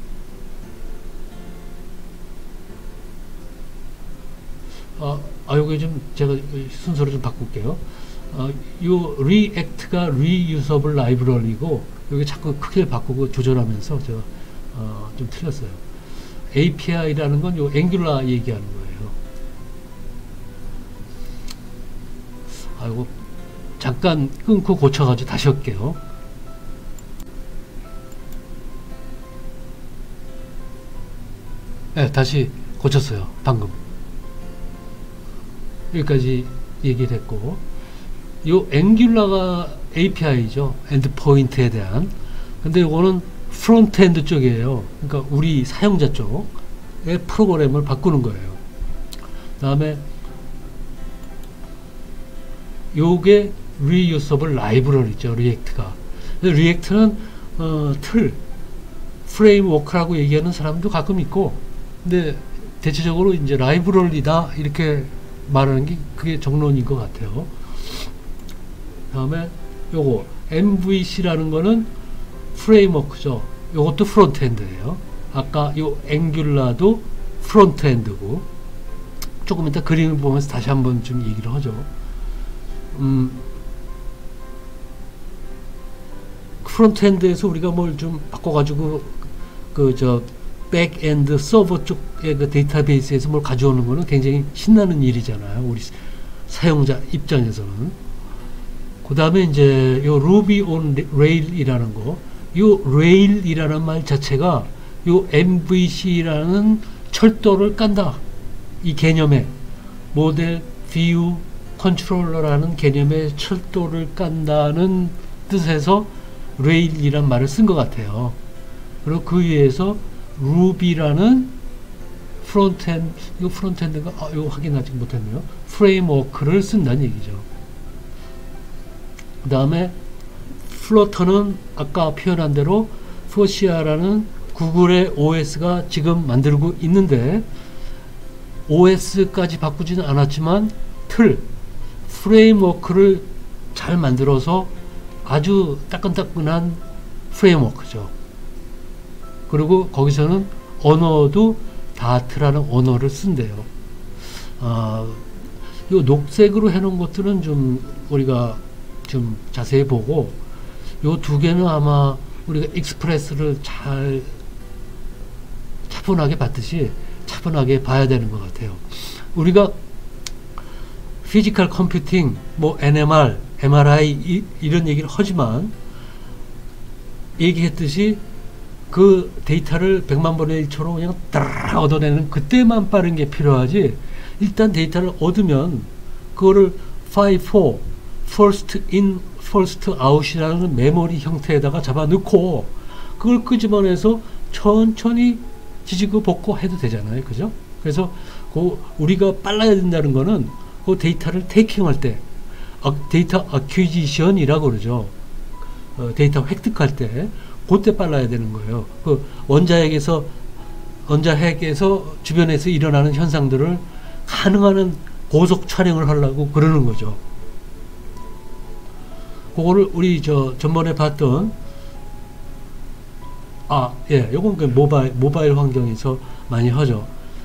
여기 좀 제가 순서를 좀 바꿀게요. 요 React가 Reusable Library고 여기 자꾸 크기를 바꾸고 조절하면서 제가 좀 틀렸어요. API라는 건 요 앵귤라 얘기하는 거예요. 이거 잠깐 끊고 고쳐가지고 다시 할게요. 네, 다시 고쳤어요. 방금 여기까지 얘기를 했고, 요 앵귤라가 API죠. 엔드포인트에 대한. 근데 이거는 프론트엔드 쪽이에요. 그러니까 우리 사용자 쪽의 프로그램을 바꾸는 거예요. 그 다음에 요게 Reusable Library죠. 리액트가. 리액트는 틀, 프레임워크라고 얘기하는 사람도 가끔 있고, 근데 대체적으로 이제 라이브러리다 이렇게 말하는 게 그게 정론인 것 같아요. 다음에 요거 MVC라는 거는 프레임워크죠. 요것도 프론트엔드예요. 아까 요 앵귤라도 프론트엔드고, 조금 이따 그림을 보면서 다시 한번 좀 얘기를 하죠. 프론트엔드에서 우리가 뭘 좀 바꿔가지고 백엔드 서버 쪽의 그 데이터베이스에서 뭘 가져오는 거는 굉장히 신나는 일이잖아요. 우리 사용자 입장에서는. 그 다음에 이제 요 Ruby on Rail이라는 거, 요 Rail이라는 말 자체가 요 MVC라는 철도를 깐다, 이 개념에 모델 뷰 컨트롤러라는 개념의 철도를 깐다는 뜻에서 Rail이란 말을 쓴 것 같아요. 그리고 그 위에서 Ruby라는 프론트엔드, 이거 프론트엔드가 이거 확인하지 못했네요. 프레임워크를 쓴다는 얘기죠. 그 다음에 플러터는 아까 표현한 대로 포시아라는 구글의 OS가 지금 만들고 있는데, OS까지 바꾸지는 않았지만 프레임워크를 잘 만들어서 아주 따끈따끈한 프레임워크죠. 그리고 거기서는 언어도 다트라는 언어를 쓴대요. 요 녹색으로 해놓은 것들은 좀 우리가 좀 자세히 보고, 요 두 개는 아마 우리가 익스프레스를 잘 차분하게 봤듯이 차분하게 봐야 되는 것 같아요. 우리가 피지컬 컴퓨팅, 뭐 NMR, MRI 이런 얘기를 하지만, 얘기했듯이 그 데이터를 100만 번의 1초로 그냥 따라 얻어내는 그때만 빠른 게 필요하지, 일단 데이터를 얻으면 그거를 5-4 first in first out이라는 메모리 형태에다가 잡아 넣고 그걸 끄집어내서 천천히 지지고 볶고 해도 되잖아요. 그죠? 그래서 우리가 빨라야 된다는 거는 그 데이터를 테이킹할 때, 데이터 어퀴지션이라고 그러죠. 데이터 획득할 때 그때 빨라야 되는 거예요. 그 원자핵에서 주변에서 일어나는 현상들을 가능한 한 고속 촬영을 하려고 그러는 거죠. 그거를 우리 전번에 봤던, 요건 그 모바일 환경에서 많이 하죠.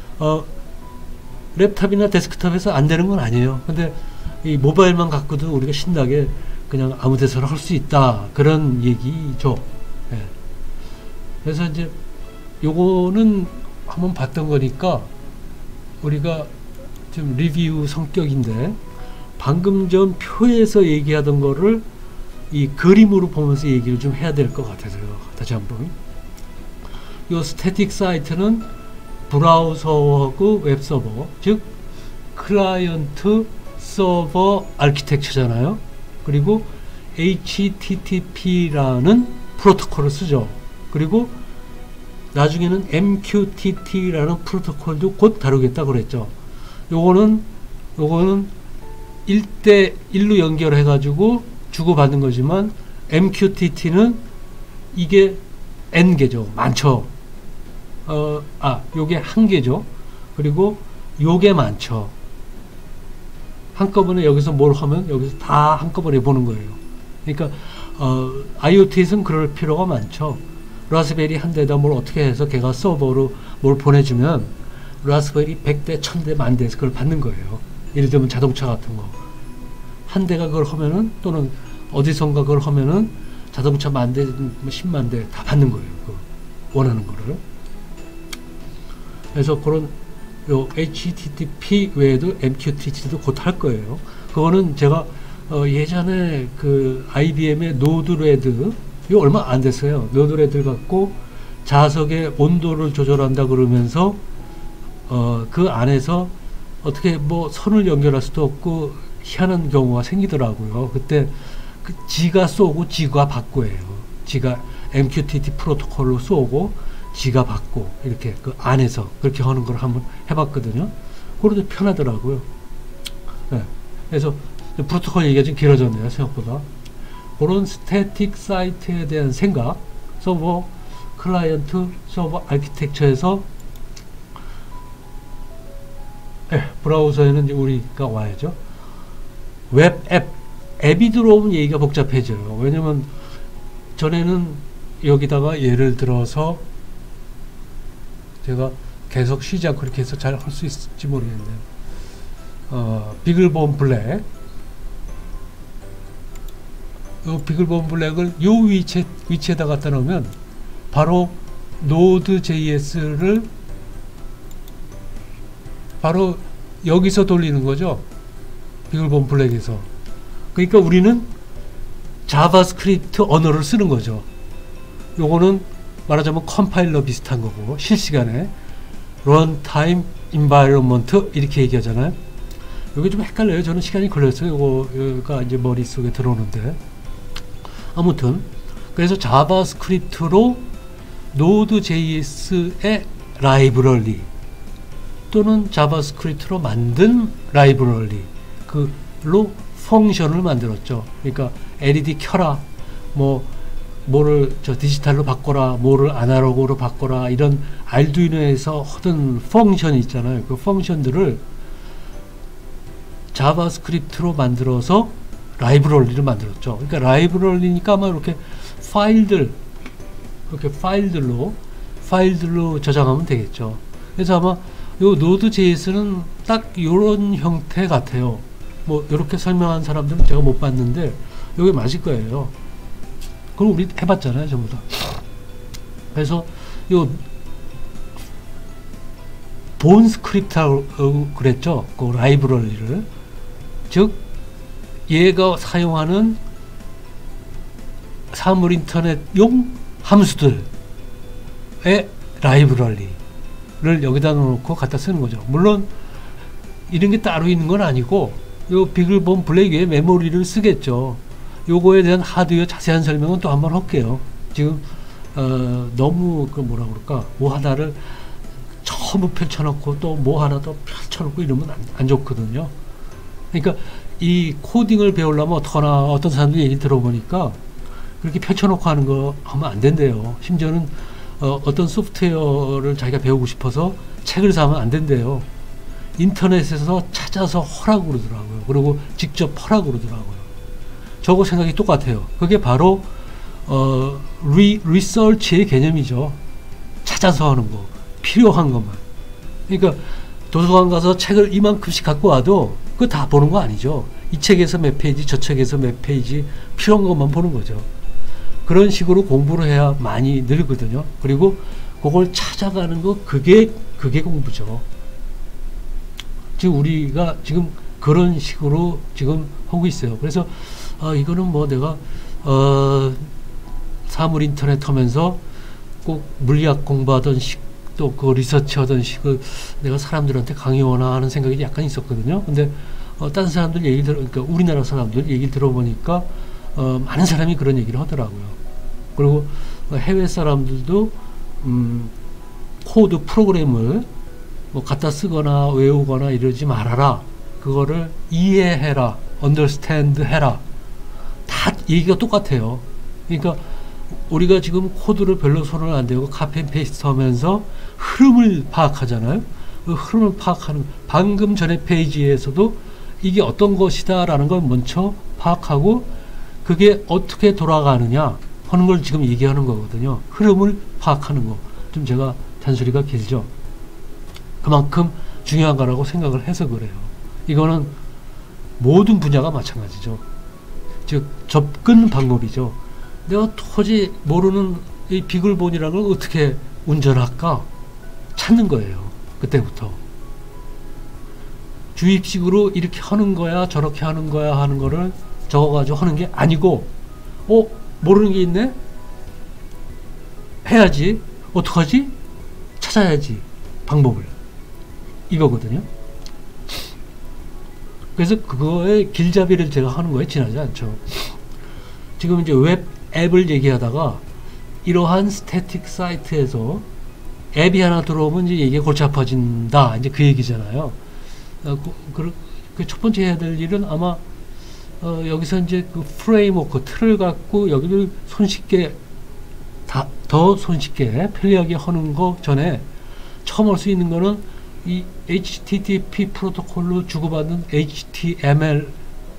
랩탑이나 데스크탑에서 안 되는 건 아니에요. 근데 이 모바일만 갖고도 우리가 신나게 그냥 아무 데서나 할 수 있다, 그런 얘기죠. 예. 그래서 이제 요거는 한번 봤던 거니까 우리가 좀 리뷰 성격인데, 방금 전 표에서 얘기하던 거를 이 그림으로 보면서 얘기를 좀 해야 될 것 같아서요. 다시 한번, 요 스태틱 사이트는 브라우저하고 웹서버, 즉 클라이언트 서버 아키텍처잖아요. 그리고 HTTP라는 프로토콜을 쓰죠. 그리고 나중에는 MQTT라는 프로토콜도 곧 다루겠다 그랬죠. 요거는 1대1로 연결해 가지고 주고받는 거지만 MQTT는 이게 N개죠. 많죠. 요게 한 개죠. 그리고 요게 많죠. 한꺼번에 여기서 뭘 하면 여기서 다 한꺼번에 보는 거예요. 그러니까 IoT에서는 그럴 필요가 많죠. 라스베리 한 대에다 뭘 어떻게 해서 걔가 서버로 뭘 보내주면 라스베리 100대, 1000대, 만대에서 그걸 받는 거예요. 예를 들면 자동차 같은 거. 한 대가 그걸 하면은 또는 어디선가 그걸 하면은 자동차 만대, 10만 대 다 받는 거예요. 원하는 거를. 그래서 그런 요 HTTP 외에도 MQTT도 곧 할 거예요. 그거는 제가 예전에 그 IBM의 노드레드 이거 얼마 안 됐어요. 노드레드 갖고 자석의 온도를 조절한다 그러면서 그 안에서 어떻게 뭐 선을 연결할 수도 없고 희한한 경우가 생기더라고요. 그때 지가 쏘고 지가 받고예요. 지가 MQTT 프로토콜로 쏘고 지가 받고 이렇게 그 안에서 그렇게 하는 걸 한번 해봤거든요. 그래도 편하더라고요. 네. 그래서 프로토콜 얘기가 좀 길어졌네요. 생각보다. 그런 스태틱 사이트에 대한 생각, 서버, 클라이언트, 서버 아키텍처에서 브라우저에는 이제 우리가 와야죠. 웹 앱이 들어오면 얘기가 복잡해져요. 왜냐면 전에는 여기다가 예를 들어서 제가 계속 쉬지 않고 이렇게 해서 잘 할 수 있을지 모르겠네요. 비글본 블랙 비글본 블랙을 요 위치에다 갖다 놓으면 바로 Node.js를 바로 여기서 돌리는 거죠. 비글본 블랙에서. 그러니까 우리는 자바스크립트 언어를 쓰는 거죠. 요거는 말하자면 컴파일러 비슷한 거고 실시간에 런타임 인바이러먼트 이렇게 얘기하잖아요. 이게 좀 헷갈려요. 저는 시간이 걸렸어요. 요거가 이제 머릿속에 들어오는데 아무튼 그래서 자바스크립트로 Node.js의 라이브러리 또는 자바스크립트로 만든 라이브러리 그로 펑션을 만들었죠. 그러니까 LED 켜라 뭐를 디지털로 바꿔라 뭐를 아날로그로 바꿔라 이런 알두이노에서 하던 펑션이 있잖아요. 그 펑션들을 자바스크립트로 만들어서 라이브러리를 만들었죠. 그러니까 라이브러리니까 아마 이렇게 파일들로 저장하면 되겠죠. 그래서 아마 요 Node.js는 딱 이런 형태 같아요. 뭐 이렇게 설명한 사람들은 제가 못 봤는데 이게 맞을 거예요. 그럼 우리 해봤잖아요, 전부 다. 그래서 요 본 스크립트라고 그랬죠. 그 라이브러리를 즉 얘가 사용하는 사물 인터넷용 함수들의 라이브러리를 여기다 놓고 갖다 쓰는 거죠. 물론 이런 게 따로 있는 건 아니고 요 비글본 블랙 위에 메모리를 쓰겠죠. 요거에 대한 하드웨어 자세한 설명은 또 한번 할게요. 지금 너무 그 뭐라 그럴까 뭐 하나를 전부 펼쳐놓고 또 뭐 하나 더 펼쳐놓고 이러면 안 좋거든요. 그러니까 이 코딩을 배우려면 어떡하나 어떤 사람들 얘기 들어보니까 그렇게 펼쳐놓고 하는 거 하면 안 된대요. 심지어는 어떤 소프트웨어를 자기가 배우고 싶어서 책을 사면 안 된대요. 인터넷에서 찾아서 하라고 그러더라고요. 그리고 직접 하라고 그러더라고요. 저거 생각이 똑같아요. 그게 바로 리서치의 개념이죠. 찾아서 하는 거. 필요한 것만. 그러니까 도서관 가서 책을 이만큼씩 갖고 와도 그거 다 보는 거 아니죠. 이 책에서 몇 페이지, 저 책에서 몇 페이지 필요한 것만 보는 거죠. 그런 식으로 공부를 해야 많이 늘거든요. 그리고 그걸 찾아가는 거 그게 공부죠. 지금 우리가 지금 그런 식으로 지금 하고 있어요. 그래서 이거는 뭐 내가 사물 인터넷 하면서 꼭 물리학 공부하던 식 또 그 리서치 하던 식을 내가 사람들한테 강요하나 하는 생각이 약간 있었거든요. 근데 다른 사람들 얘기를 그러니까 우리나라 사람들 얘기를 들어보니까 많은 사람이 그런 얘기를 하더라고요. 그리고 해외 사람들도 코드 프로그램을 뭐 갖다 쓰거나 외우거나 이러지 말아라. 그거를 이해해라. understand 해라. 다 얘기가 똑같아요. 그러니까 우리가 지금 코드를 별로 손을 안 대고 카피 앤 페이스트 하면서 흐름을 파악하잖아요. 그 흐름을 파악하는, 방금 전에 페이지에서도 이게 어떤 것이다 라는 걸 먼저 파악하고 그게 어떻게 돌아가느냐 하는 걸 지금 얘기하는 거거든요. 흐름을 파악하는 거. 좀 제가 잔소리가 길죠. 그만큼 중요한 거라고 생각을 해서 그래요. 이거는 모든 분야가 마찬가지죠. 즉 접근 방법이죠. 내가 도저히 모르는 이 비글본이라는 걸 어떻게 운전할까 찾는 거예요. 그때부터 주입식으로 이렇게 하는 거야 저렇게 하는 거야 하는 거를 적어가지고 하는 게 아니고 모르는 게 있네? 해야지. 어떡하지? 찾아야지. 방법을. 이거거든요. 그래서 그거의 길잡이를 제가 하는 거에 지나지 않죠. 지금 이제 웹 앱을 얘기하다가 이러한 스태틱 사이트에서 앱이 하나 들어오면 이제 얘기가 골치 아파진다. 이제 그 얘기잖아요. 그 첫 번째 해야 될 일은 아마 여기서 이제 그 프레임워크 틀을 갖고 여기를 손쉽게 더 손쉽게 편리하게 하는 거 전에 처음 할 수 있는 거는 이 HTTP 프로토콜로 주고받는 HTML을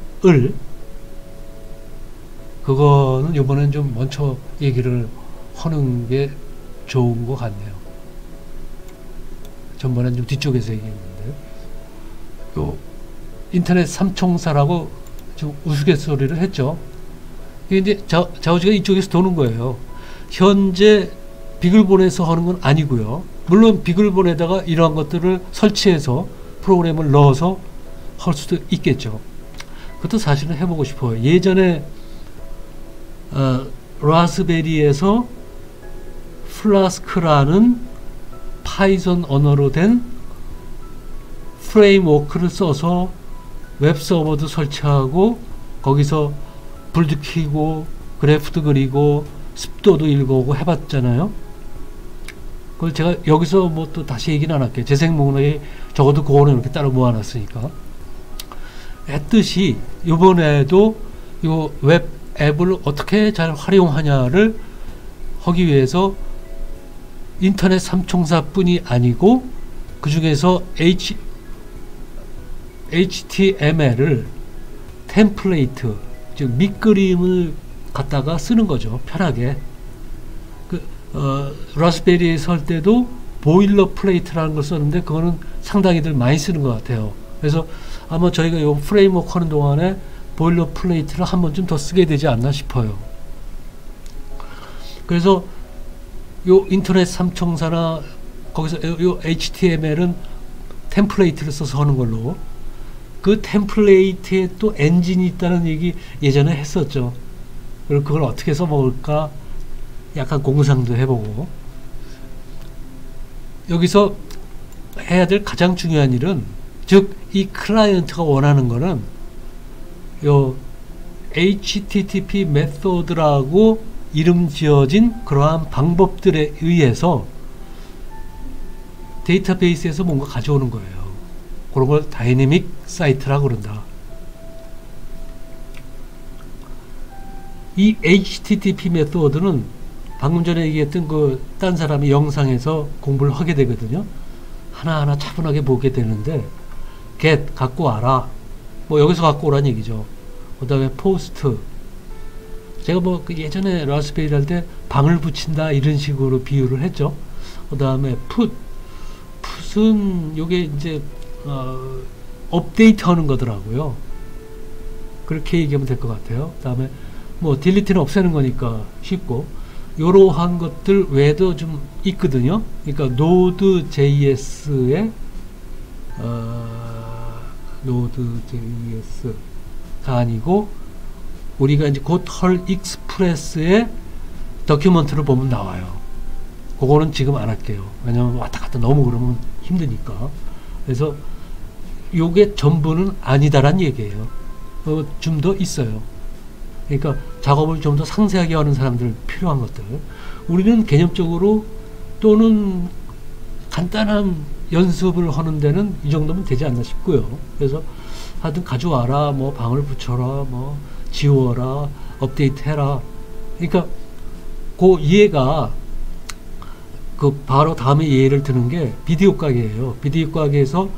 그거는 이번엔 좀 먼저 얘기를 하는 게 좋은 것 같네요. 전번엔 좀 뒤쪽에서 얘기했는데 요 인터넷 삼총사라고 좀 우스갯소리를 했죠. 이게 이제 자우지가 이쪽에서 도는 거예요. 현재 비글본에서 하는 건 아니고요. 물론 비글본에다가 이러한 것들을 설치해서 프로그램을 넣어서 할 수도 있겠죠. 그것도 사실은 해보고 싶어요. 예전에 라스베리에서 플라스크라는 파이썬 언어로 된 프레임워크를 써서 웹서버도 설치하고 거기서 불도 켜고 그래프도 그리고 습도도 읽어오고 해봤잖아요. 그걸 제가 여기서 뭐 또 다시 얘기는 안 할게요. 재생목록에 적어도 그거는 이렇게 따로 모아놨으니까. 했듯이 이번에도 이 웹 앱을 어떻게 잘 활용하냐를 하기 위해서 인터넷 삼총사뿐이 아니고 그 중에서 HTML을 템플레이트, 즉 밑그림을 갖다가 쓰는 거죠. 편하게. 라스베리에서 할 때도 보일러 플레이트라는 걸 썼는데 그거는 상당히들 많이 쓰는 것 같아요. 그래서 아마 저희가 이 프레임워크 하는 동안에 보일러 플레이트를 한 번쯤 더 쓰게 되지 않나 싶어요. 그래서 요 인터넷 삼총사나 거기서 요 HTML은 템플레이트를 써서 하는 걸로, 그 템플레이트에 또 엔진이 있다는 얘기 예전에 했었죠. 그리고 그걸 어떻게 써먹을까 약간 공상도 해보고. 여기서 해야 될 가장 중요한 일은, 즉 이 클라이언트가 원하는 거는 요 HTTP 메소드라고 이름 지어진 그러한 방법들에 의해서 데이터베이스에서 뭔가 가져오는 거예요. 그런 걸 다이내믹 사이트라고 그런다. 이 HTTP 메소드는 방금 전에 얘기했던 그 딴 사람이 영상에서 공부를 하게 되거든요. 하나하나 차분하게 보게 되는데, get 갖고 와라, 뭐 여기서 갖고 오라는 얘기죠. 그 다음에 post, 제가 뭐 그 예전에 라스베리 할 때 방을 붙인다 이런 식으로 비유를 했죠. 그 다음에 put은 요게 이제 업데이트 하는 거더라고요. 그렇게 얘기하면 될 것 같아요. 그 다음에 뭐 딜리트는 없애는 거니까 쉽고, 요러한 것들 외에도 좀 있거든요. 그러니까 Node.js의 Node.js가 아니고 우리가 이제 곧 할 익스프레스의 더큐먼트를 보면 나와요. 그거는 지금 안 할게요. 왜냐면 왔다 갔다 너무 그러면 힘드니까. 그래서 요게 전부는 아니다란 얘기예요. 좀 더 있어요. 그러니까 작업을 좀 더 상세하게 하는 사람들 필요한 것들. 우리는 개념적으로 또는 간단한 연습을 하는 데는 이 정도면 되지 않나 싶고요. 그래서 하여튼 가져와라, 뭐 방을 붙여라, 뭐 지워라, 업데이트해라. 그러니까 그 이해가 그 바로 다음에 예를 드는 게 비디오 가게예요. 비디오 가게에서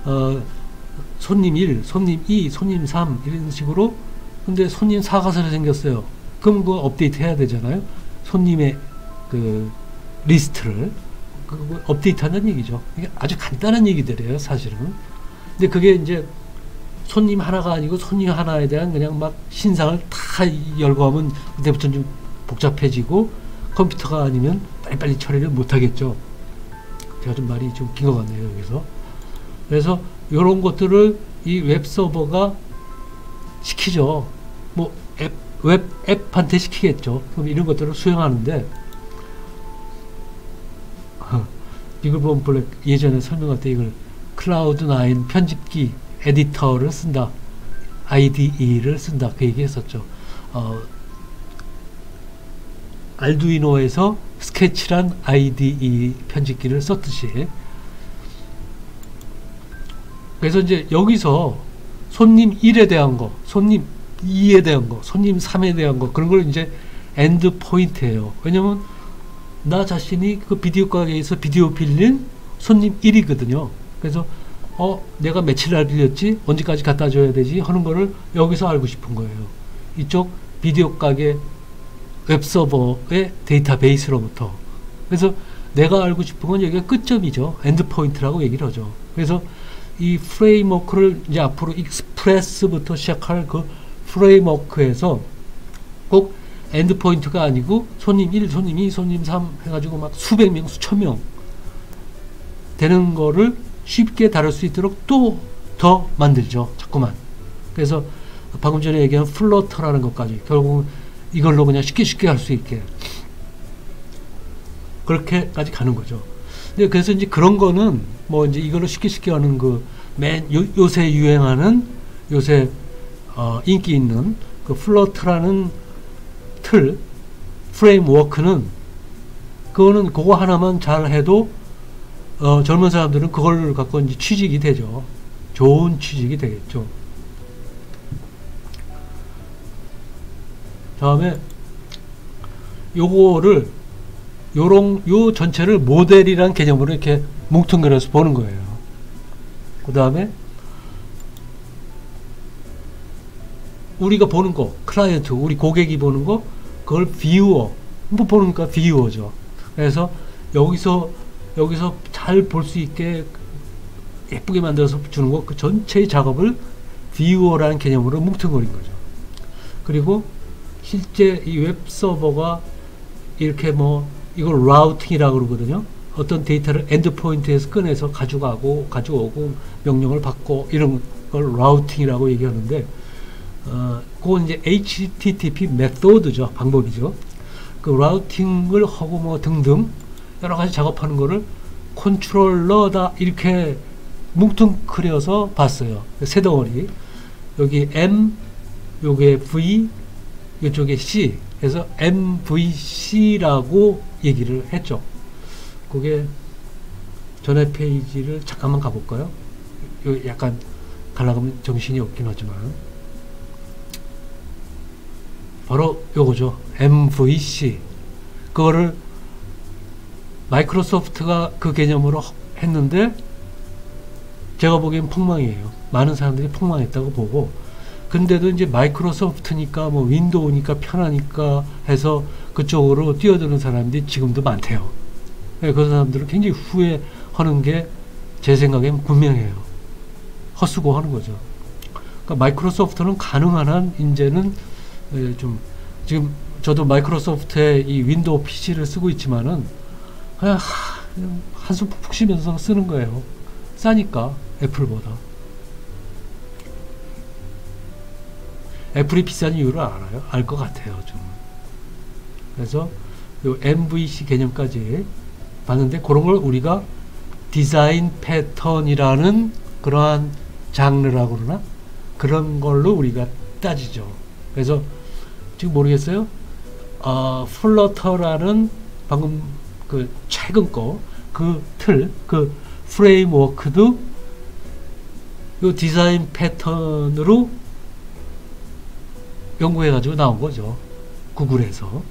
손님 1, 손님 2, 손님 3 이런 식으로. 근데 손님 4가 새로 생겼어요. 그럼 그거 업데이트 해야 되잖아요. 손님의 그 리스트를 업데이트 한다는 얘기죠. 이게 아주 간단한 얘기들이에요, 사실은. 근데 그게 이제 손님 하나가 아니고 손님 하나에 대한 그냥 막 신상을 다 열고 하면 그때부터 좀 복잡해지고 컴퓨터가 아니면 빨리빨리 처리를 못 하겠죠. 제가 좀 말이 좀 긴 것 같네요, 여기서. 그래서 이런 것들을 이 웹 서버가 시키죠. 뭐 웹한테 시키겠죠. 그럼 이런 것들을 수행하는데, 비글본 블랙 예전에 설명할 때 이걸 클라우드9 편집기 에디터를 쓴다, IDE를 쓴다, 그 얘기 했었죠. 알두이노에서 스케치란 IDE 편집기를 썼듯이. 그래서 이제 여기서 손님 1에 대한 거, 손님 2에 대한 거, 손님 3에 대한 거, 그런 걸 이제 엔드 포인트예요. 왜냐면 나 자신이 그 비디오 가게에서 비디오 빌린 손님 1이거든요. 그래서 내가 며칠 날 빌렸지, 언제까지 갖다 줘야 되지 하는 거를 여기서 알고 싶은 거예요. 이쪽 비디오 가게 웹서버의 데이터베이스로부터. 그래서 내가 알고 싶은 건 여기가 끝점이죠. 엔드포인트라고 얘기를 하죠. 그래서 이 프레임워크를 이제 앞으로 익스프레스부터 시작할 그 프레임워크에서 꼭 엔드포인트가 아니고 손님 1, 손님 2, 손님 3 해가지고 막 수백 명, 수천 명 되는 거를 쉽게 다룰 수 있도록 또 더 만들죠. 자꾸만. 그래서 방금 전에 얘기한 플러터라는 것까지 결국은 이걸로 그냥 쉽게 할 수 있게 그렇게까지 가는 거죠. 근데 그래서 이제 그런 거는 뭐 이제 이걸로 쉽게 하는 그 요새 유행하는, 요새 인기 있는 그 플러터라는 틀, 프레임워크는, 그거는 그거 하나만 잘 해도 젊은 사람들은 그걸 갖고 이제 취직이 되죠. 좋은 취직이 되겠죠. 다음에 요거를 요 전체를 모델이란 개념으로 이렇게 뭉뚱그려서 보는 거예요. 그 다음에 우리가 보는 거, 클라이언트, 우리 고객이 보는 거, 그걸 뷰어, 뭐 보니까 뷰어죠. 그래서 여기서 잘 볼 수 있게 예쁘게 만들어서 주는 거, 그 전체의 작업을 뷰어라는 개념으로 뭉뚱그린 거죠. 그리고 실제 이 웹 서버가 이렇게 뭐 이걸 라우팅이라고 그러거든요. 어떤 데이터를 엔드포인트에서 꺼내서 가져오고 명령을 받고 이런 걸 라우팅이라고 얘기하는데, 그건 이제 HTTP 메소드죠. 방법이죠. 그 라우팅을 하고 뭐 등등 여러 가지 작업하는 거를 컨트롤러다 이렇게 뭉뚱그려서 봤어요. 세 덩어리. 여기 M, 요게 V, 이쪽에 C. 그래서 MVC라고 얘기를 했죠. 그게 전에 페이지를 잠깐만 가볼까요? 약간 가려면 정신이 없긴 하지만 바로 요거죠. MVC. 그거를 마이크로소프트가 그 개념으로 했는데 제가 보기엔 폭망이에요. 많은 사람들이 폭망했다고 보고, 근데도 이제 마이크로소프트니까 뭐 윈도우니까 편하니까 해서 그쪽으로 뛰어드는 사람들이 지금도 많대요. 그 사람들은 굉장히 후회하는 게 제 생각엔 분명해요. 헛수고하는 거죠. 그러니까 마이크로소프트는 가능한 한 이제는 좀, 지금 저도 마이크로소프트의 이 윈도우 PC를 쓰고 있지만은 그냥 한숨 푹푹 쉬면서 쓰는 거예요. 싸니까 애플보다. 애플이 비싼 이유를 알아요? 알 것 같아요, 좀. 그래서 요 MVC 개념까지 봤는데, 그런 걸 우리가 디자인 패턴이라는 그러한 장르라고 그러나? 그런 걸로 우리가 따지죠. 그래서 지금 모르겠어요. 플러터라는 방금 그 최근 거 그 틀, 그 프레임워크도 요 디자인 패턴으로 연구해가지고 나온 거죠. 구글에서.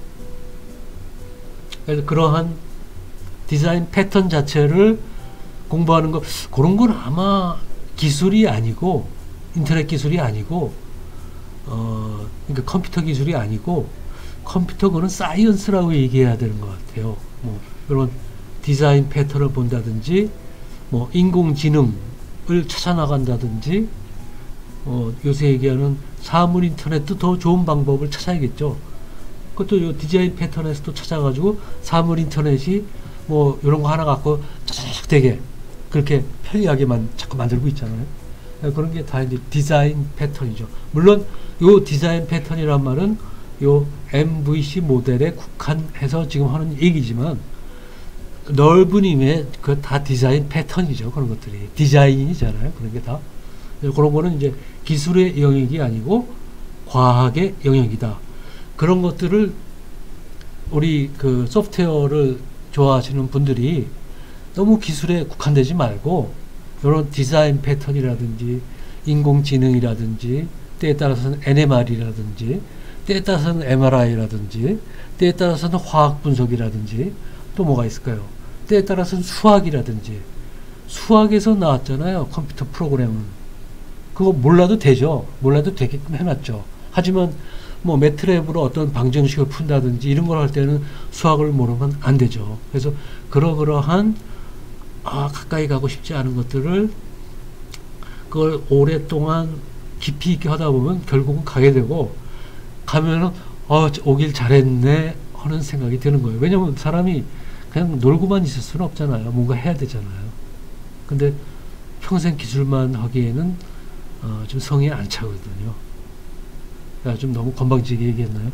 그래서 그러한 디자인 패턴 자체를 공부하는 거, 그런 건 아마 기술이 아니고, 인터넷 기술이 아니고, 그러니까 컴퓨터 기술이 아니고, 컴퓨터 그는 사이언스라고 얘기해야 되는 것 같아요. 뭐, 이런 디자인 패턴을 본다든지, 뭐, 인공지능을 찾아나간다든지, 요새 얘기하는 사물 인터넷도 더 좋은 방법을 찾아야겠죠. 그것도 요 디자인 패턴에서도 찾아가지고 사물 인터넷이 뭐 이런 거 하나 갖고 쫙 되게 그렇게 편리하게만 자꾸 만들고 있잖아요. 그런 게 다 이제 디자인 패턴이죠. 물론 요 디자인 패턴이란 말은 요 MVC 모델에 국한해서 지금 하는 얘기지만 넓은 의미의 그 다 디자인 패턴이죠. 그런 것들이 디자인이잖아요. 그런 게 다. 그런 거는 이제 기술의 영역이 아니고 과학의 영역이다. 그런 것들을 우리 그 소프트웨어를 좋아하시는 분들이 너무 기술에 국한되지 말고 이런 디자인 패턴이라든지 인공지능이라든지 때에 따라서는 NMR이라든지 때에 따라서는 MRI라든지 때에 따라서는 화학 분석이라든지 또 뭐가 있을까요? 때에 따라서는 수학이라든지 수학에서 나왔잖아요. 컴퓨터 프로그램은. 그거 몰라도 되죠. 몰라도 되게끔 해놨죠. 하지만 뭐 매트랩으로 어떤 방정식을 푼다든지 이런 걸 할 때는 수학을 모르면 안 되죠. 그래서 그러한 가까이 가고 싶지 않은 것들을 그걸 오랫동안 깊이 있게 하다 보면 결국은 가게 되고 가면은 오길 잘했네 하는 생각이 드는 거예요. 왜냐면 사람이 그냥 놀고만 있을 수는 없잖아요. 뭔가 해야 되잖아요. 근데 평생 기술만 하기에는 좀 성이 안 차거든요. 좀 너무 건방지게 얘기했나요?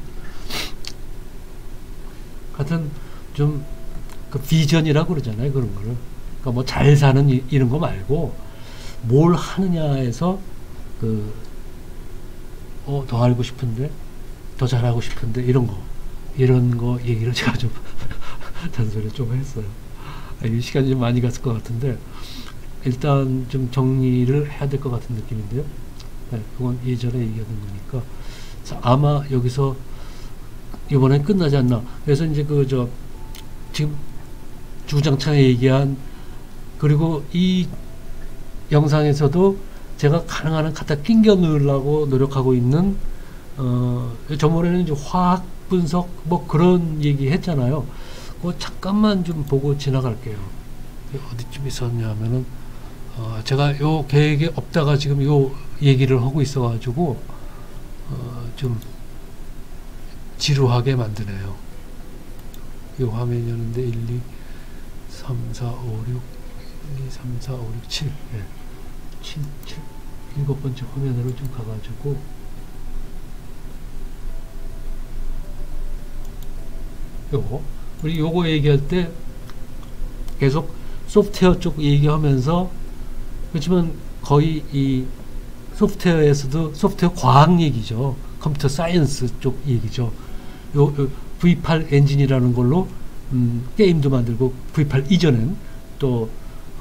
하여튼 좀 그 비전이라고 그러잖아요. 그런 거를. 그러니까 뭐 잘 사는 이런 거 말고 뭘 하느냐에서 더 알고 싶은데 더 잘하고 싶은데 이런 거 얘기를 제가 좀 잔소리 좀 했어요. 이 시간이 좀 많이 갔을 것 같은데 일단 좀 정리를 해야 될 것 같은 느낌인데요. 네, 그건 예전에 얘기하던 거니까. 아마 여기서 이번엔 끝나지 않나. 그래서 이제 지금 주장창에 얘기한 그리고 이 영상에서도 제가 가능한 한 갖다 낑겨 넣으려고 노력하고 있는 저번에는 이제 화학 분석 뭐 그런 얘기 했잖아요. 그거 잠깐만 좀 보고 지나갈게요. 어디쯤 있었냐면은 제가 요 계획에 없다가 지금 요 얘기를 하고 있어가지고 좀 지루하게 만드네요. 이 화면이었는데 1, 2, 3, 4, 5, 6 1, 2, 3, 4, 5, 6, 7 네. 7 일곱 번째 화면으로 좀 가가지고 우리 요거 얘기할 때 계속 소프트웨어 쪽 얘기하면서 그렇지만 거의 이 소프트웨어에서도 소프트웨어 과학 얘기죠. 컴퓨터 사이언스 쪽 얘기죠. 요 V8 엔진이라는 걸로 게임도 만들고 V8 이전엔 또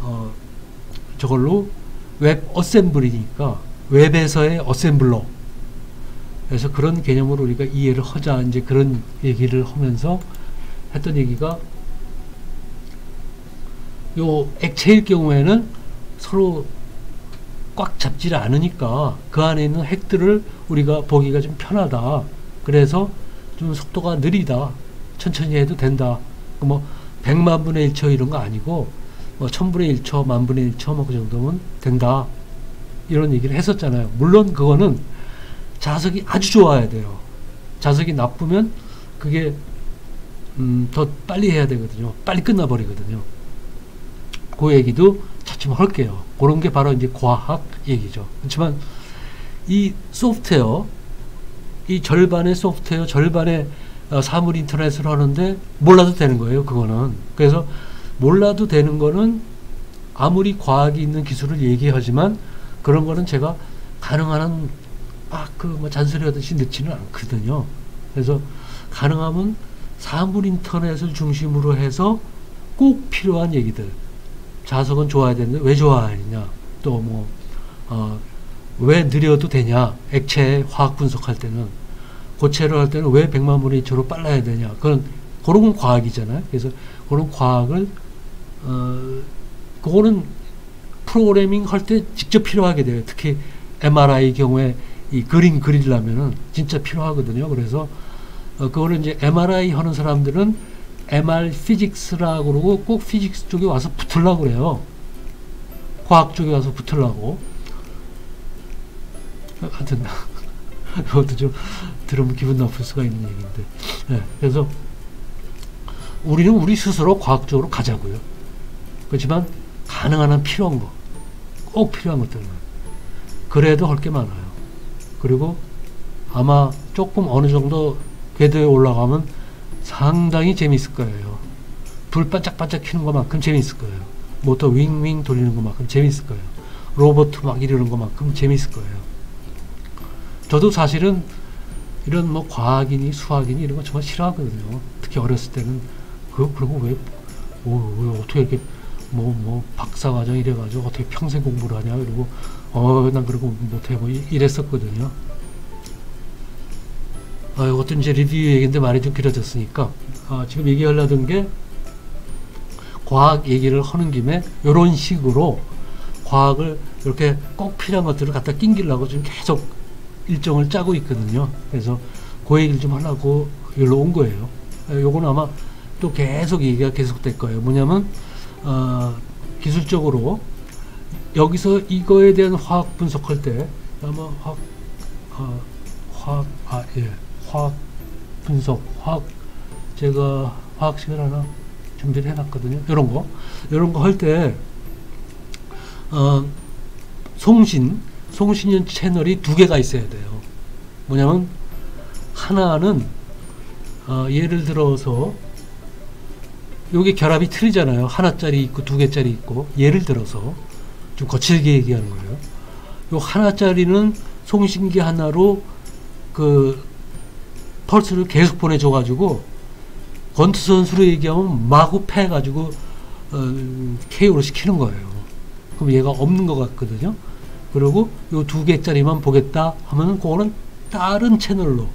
저걸로 웹 어셈블리니까 웹에서의 어셈블러. 그래서 그런 개념으로 우리가 이해를 하자 이제 그런 얘기를 하면서 했던 얘기가 요 액체일 경우에는 서로 꽉 잡지를 않으니까 그 안에 있는 핵들을 우리가 보기가 좀 편하다. 그래서 좀 속도가 느리다. 천천히 해도 된다. 뭐 100만 분의 1초 이런 거 아니고 뭐 1000분의 1초, 10,000분의 1초 뭐 그 정도면 된다. 이런 얘기를 했었잖아요. 물론 그거는 자석이 아주 좋아야 돼요. 자석이 나쁘면 그게 더 빨리 해야 되거든요. 빨리 끝나버리거든요. 그 얘기도 차츰 할게요. 그런 게 바로 이제 과학 얘기죠. 그렇지만 이 소프트웨어, 이 절반의 소프트웨어, 절반의 사물 인터넷을 하는데 몰라도 되는 거예요. 그거는. 그래서 몰라도 되는 거는 아무리 과학이 있는 기술을 얘기하지만 그런 거는 제가 가능한 한 뭐 잔소리 하듯이 넣지는 않거든요. 그래서 가능하면 사물 인터넷을 중심으로 해서 꼭 필요한 얘기들. 자석은 좋아야 되는데 왜 좋아하느냐, 또 왜 느려도 되냐, 액체 화학 분석할 때는, 고체를 할 때는 왜 100만 분의 1초로 빨라야 되냐, 그런 건 과학이잖아요. 그래서 그런 과학을 그거는 프로그래밍 할 때 직접 필요하게 돼요. 특히 MRI 경우에 이 그림 그리려면은 진짜 필요하거든요. 그래서 그거를 이제 MRI 하는 사람들은 MR 피직스라고 그러고 꼭 피직스 쪽에 와서 붙으려고 그래요. 과학 쪽에 와서 붙으려고. 하여튼 그것도 좀 들으면 기분 나쁠 수가 있는 얘기인데, 네, 그래서 우리는 우리 스스로 과학적으로 가자고요. 그렇지만 가능한 한 필요한 거, 꼭 필요한 것들만. 그래도 할 게 많아요. 그리고 아마 조금 어느 정도 궤도에 올라가면 상당히 재밌을 거예요. 불 반짝반짝 켜는 것만큼 재밌을 거예요. 모터 윙윙 돌리는 것만큼 재밌을 거예요. 로봇 막 이러는 것만큼 재밌을 거예요. 저도 사실은 이런 과학이니 수학이니 이런 거 정말 싫어하거든요. 특히 어렸을 때는 그리고 왜 어떻게 이렇게 박사과정 이래가지고 어떻게 평생 공부를 하냐, 그리고 난 그러고 못해 이랬었거든요. 이것도 이제 리뷰 얘기인데 말이 좀 길어졌으니까 지금 얘기하려던 게, 과학 얘기를 하는 김에 이런 식으로 과학을 이렇게 꼭 필요한 것들을 갖다 낑기려고 지금 계속 일정을 짜고 있거든요. 그래서 그 얘기를 좀 하려고 여기로 온 거예요. 요거는 아마 또 계속 얘기가 계속될 거예요. 뭐냐면 기술적으로 여기서 이거에 대한 화학 분석할 때 아마 화학 분석, 제가 화학식을 하나 준비를 해놨거든요. 이런 거 할 때 송신연 채널이 2개가 있어야 돼요. 뭐냐면 하나는 예를 들어서 여기 결합이 틀리잖아요. 하나짜리 있고 2개짜리 있고. 예를 들어서 좀 거칠게 얘기하는 거예요. 요 하나짜리는 송신기 하나로 그 펄스를 계속 보내줘가지고, 권투 선수로 얘기하면 마구 패가지고 KO를 시키는 거예요. 그럼 얘가 없는 것 같거든요. 그리고 요 2개짜리만 보겠다 하면은 그거는 다른 채널로,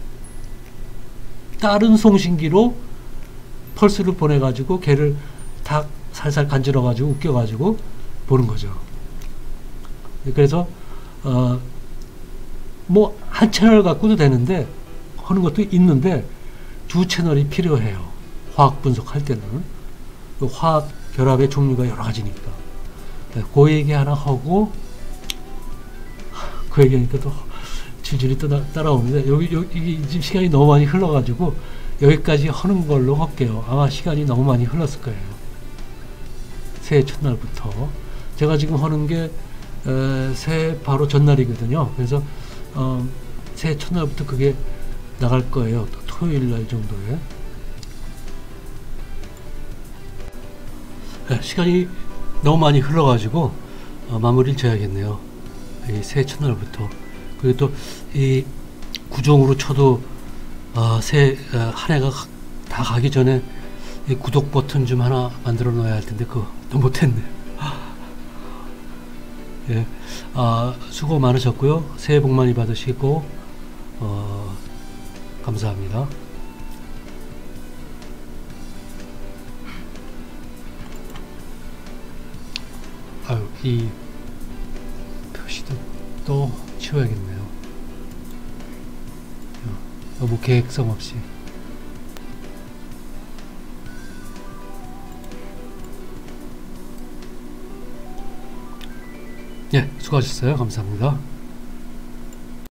다른 송신기로 펄스를 보내가지고 걔를 다 살살 간지러가지고 웃겨가지고 보는 거죠. 그래서 한 채널 갖고도 되는데 하는 것도 있는데 2 채널이 필요해요. 화학 분석할 때는. 화학 결합의 종류가 여러 가지니까. 그 얘기 하나 하고, 그 얘기하니까 또 질질이 또 따라오는데, 여기 지금 시간이 너무 많이 흘러가지고 여기까지 하는 걸로 할게요. 아마 시간이 너무 많이 흘렀을 거예요. 새해 첫날부터. 제가 지금 하는 게 새해 바로 전날이거든요. 그래서 새해 첫날부터 그게 나갈 거예요. 토요일 날 정도에. 시간이 너무 많이 흘러가지고 마무리를 지어야겠네요. 이 새해 첫날부터. 그리고 또 이 구종으로 쳐도 새해 한 해가 다 가기 전에 이 구독 버튼 좀 하나 만들어 놓아야 할 텐데 그것도 못했네요. 예, 수고 많으셨고요. 새해 복 많이 받으시고 감사합니다. 이 표시도 또 치워야겠네요. 너무 계획성 없이. 예, 수고하셨어요. 감사합니다.